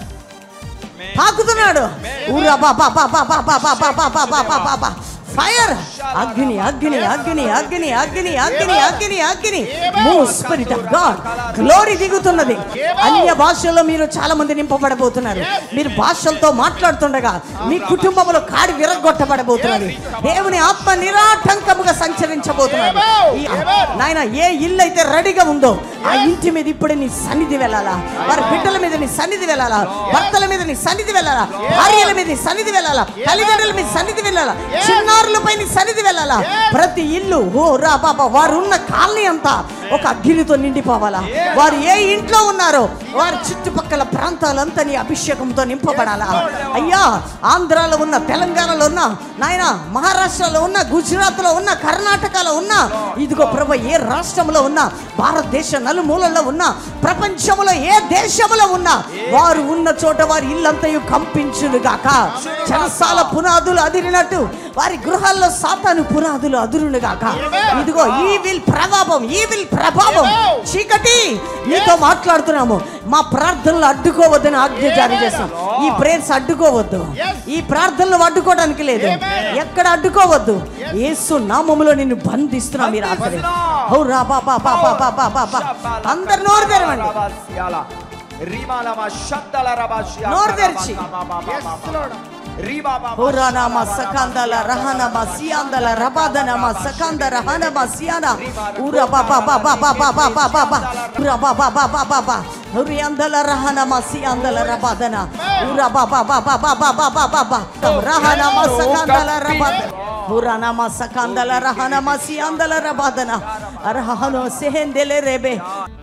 తాకుతున్నాడు. ఊరా బాబా బాబా బాబా బాబా బాబా బాబా బాబా. Fire అగ్ని అగ్ని అగ్ని అగ్ని అగ్ని అగ్ని అగ్ని అగ్ని. Move spirit of God. Glory దిగుతున్నది. అన్య భాషల్లో మీరు చాలా మంది నింపబడబోతున్నారు. మీరు భాషలతో మాట్లాడుతుండగా మీ కుటుంబంలో కాడి విరగొట్టబడబోతున్నది. దేవుని ఆత్మ నిరాటంకముగా సంచరించబోతున్నది. నాయన ఏ ఇల్లు అయితే రెడీగా ఉందో ఆ ఇంటి మీద ఇప్పుడే నీ సన్నిధి వెళ్ళాలా. వారి బిడ్డల మీద నీ సన్నిధి వెళ్ళాలా. భర్తల మీద నీ సన్నిధి వెళ్ళాలా. భార్యల మీద నీ సన్నిధి వెళ్ళాలా. తల్లిదండ్రుల మీద సన్నిధి వెళ్ళాలా. చిన్నారులపై నీ సన్నిధి వెళ్ళాలా. ప్రతి ఇల్లు ఓ రా బాబా వారు ఉన్న కాలనీ అంతా ఒక అగ్నితో నిండిపోవాలా. వారు ఏ ఇంట్లో ఉన్నారో వారి చుట్టుపక్కల ప్రాంతాలంతా నీ అభిషేకంతో నింపబడాలా. అయ్యా ఆంధ్రాలో ఉన్న, తెలంగాణలో ఉన్న, నాయన మహారాష్ట్రలో ఉన్న, గుజరాత్లో ఉన్న, కర్ణాటకలో ఉన్న, ఇదిగో ప్రభు ఏ రాష్ట్రంలో ఉన్న, భారతదేశ నలుమూలల్లో ఉన్న, ప్రపంచంలో ఏ దేశంలో ఉన్నా వారు ఉన్న చోట వారి ఇల్లంతయు కంపించునుగాక. చెరసాల పునాదులు అదిరినట్టు వారి గృహాల్లో సాతాను పునాదులు అదురునుగాక. ఇదిగో ఈ విల్ ప్రభావం ఈ విల్ ప్రభావం చీకటి నీతో మాట్లాడుతున్నాము. మా ప్రార్థనలు అడ్డుకోవద్దని ఆజ్ఞ జారీ చేస్తాం. ఈ ప్రేయర్స్ అడ్డుకోవద్దు. ఈ ప్రార్థనలు అడ్డుకోవడానికి లేదు. ఎక్కడ అడ్డుకోవద్దు. యేసు నామములో నిన్ను బంధిస్తున్నాం. మీరు ఆఖరి హౌరా బాబా బాబా బాబా బాబా. అందరు నోరు తెరవండి. నోరు తెరిచి Uranama sakandala rahanama siandala rabadanama sakandara hanama siana ura baba baba baba baba baba ura baba baba baba uriandala rahanama siandala rabadana ura baba baba baba baba baba rahanama sakandala rabadana uranama sakandala rahanama siandala rabadana arahano sehendele rebe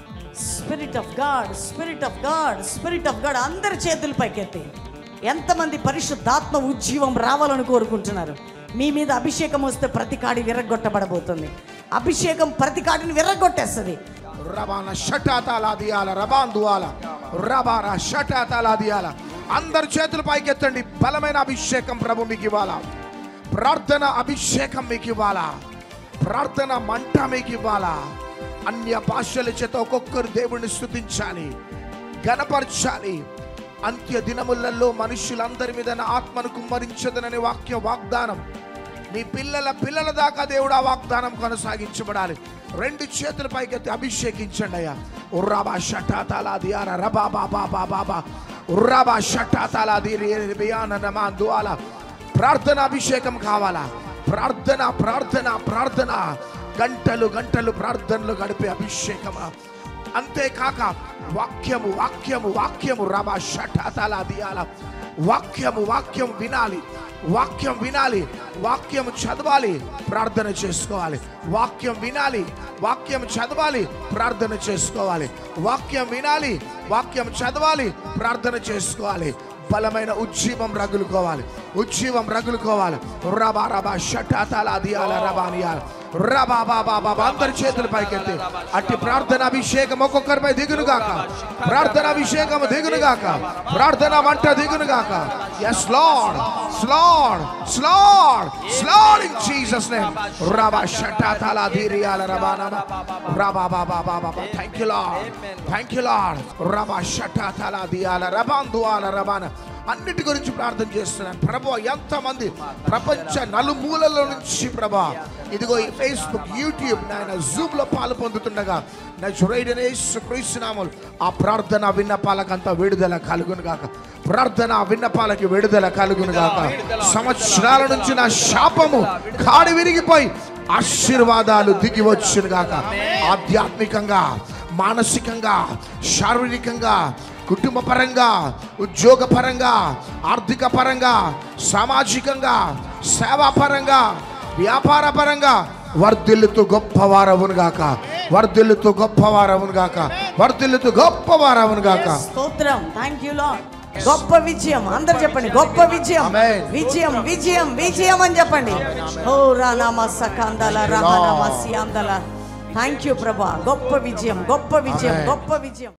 Spirit of God, Spirit of God, Spirit of God అందరి చేతుల పైకెత్తి ఎంతమంది పరిశుద్ధాత్మ ఉజ్జీవం రావాలని కోరుకుంటున్నారు? మీ మీద అభిషేకం వస్తే ప్రతి కాడి విరగొట్టబడబోతుంది. అభిషేకం ప్రతి కాడిని విరగొట్టేస్తుంది. రబాన షటాతాలా దియాల రబాన్ దువాల రబారా షటాతాలా దియాల అందరి చేతుల పైకెత్తండి. బలమైన అభిషేకం ప్రభు మీకు ఇవ్వాలా. ప్రార్థన అభిషేకం మీకు ఇవ్వాలా. ప్రార్థన మంట మీకు ఇవ్వాలా. అన్య భాషల చేత ఒక్కొక్కరు దేవుణ్ణి స్తుతించాలి, గణపరచాలి. అంత్య దినములలో మనుషులందరి మీద ఆత్మను కుమ్మరించదనని వాక్య వాగ్దానం మీ పిల్లల పిల్లల దాకా దేవుడు ఆ వాగ్దానం కొనసాగించబడాలి. రెండు చేతుల పైకెత్తి అభిషేకించండి అయ్యా. ఉర్రాబా షటాతాలా దియార రబా బాబా బాబా ఉర్రాబా షటాతాలా దియాన దువాల ప్రార్థన అభిషేకం కావాలా. ప్రార్థన ప్రార్థన ప్రార్థన గంటలు గంటలు ప్రార్థనలు గడిపే అభిషేకమా. అంతేకాక వాక్యము వాక్యము వాక్యము రబా షటాతాలా దియాల వాక్యము వాక్యం వినాలి, వాక్యం వినాలి, వాక్యం చదవాలి, ప్రార్థన చేసుకోవాలి. వాక్యం వినాలి, వాక్యం చదవాలి, ప్రార్థన చేసుకోవాలి. వాక్యం వినాలి, వాక్యం చదవాలి, ప్రార్థన చేసుకోవాలి. బలమైన ఉజ్జీవం రగులుకోవాలి, ఉజ్జీవం రగులుకోవాలి. రబా రబా షటాతాలా దియాల రబానియాల రబా బాబా బాబా అందరి చేతుల పైకెత్తి అట్టి ప్రార్థన అభిషేకం ఒక్కొక్కరిపై దిగునుగాక. ప్రార్థన అభిషేకం దిగునుగాక. ప్రార్థన మంట దిగునుగాక. yes lord lord lord lord in jesus name raba shatatala diriyala rabana raba baba baba thank you lord thank you lord raba shatatala diyala rabanduala rabana అన్నిటి గురించి ప్రార్థన చేస్తున్నాను ప్రభువా. ఎంతమంది ప్రపంచ నలుమూలల నుంచి ప్రభువా ఇదిగో ఈ ఫేస్బుక్ యూట్యూబ్ నాయన జూమ్ లో పాలు పొందుతుండగా నజరేయుడైన యేసుక్రీస్తు నామములో ఆ ప్రార్థన విన్నపాలకంతా విడుదల కలుగును గాక. ప్రార్థన విన్నపాలకి విడుదల కలుగును గాక. సంవత్సరాల నుంచి నా శాపము కాడి విరిగిపోయి ఆశీర్వాదాలు దిగి వచ్చును గాక. ఆధ్యాత్మికంగా, మానసికంగా, శారీరకంగా, కుటుంబ పరంగా, ఉద్యోగ పరంగా, ఆర్థిక పరంగా, సామాజికంగా, సేవా పరంగా, వ్యాపార పరంగా వర్ధిల్లుతూ గొప్పవారవును గాక. వర్ధిల్లుతూ గొప్పవారవును గాక. వర్ధిల్లుతూ గొప్పవారవును గాక. స్తోత్రం. Thank you Lord. గొప్ప విజయం. అందరు చెప్పండి గొప్ప విజయం. విజయం విజయం విజయం అని చెప్పండి. ఓ రానామ సకాందల రహనమ సియాందల. థ్యాంక్ యూ ప్రభా. గొప్ప విజయం, గొప్ప విజయం, గొప్ప విజయం.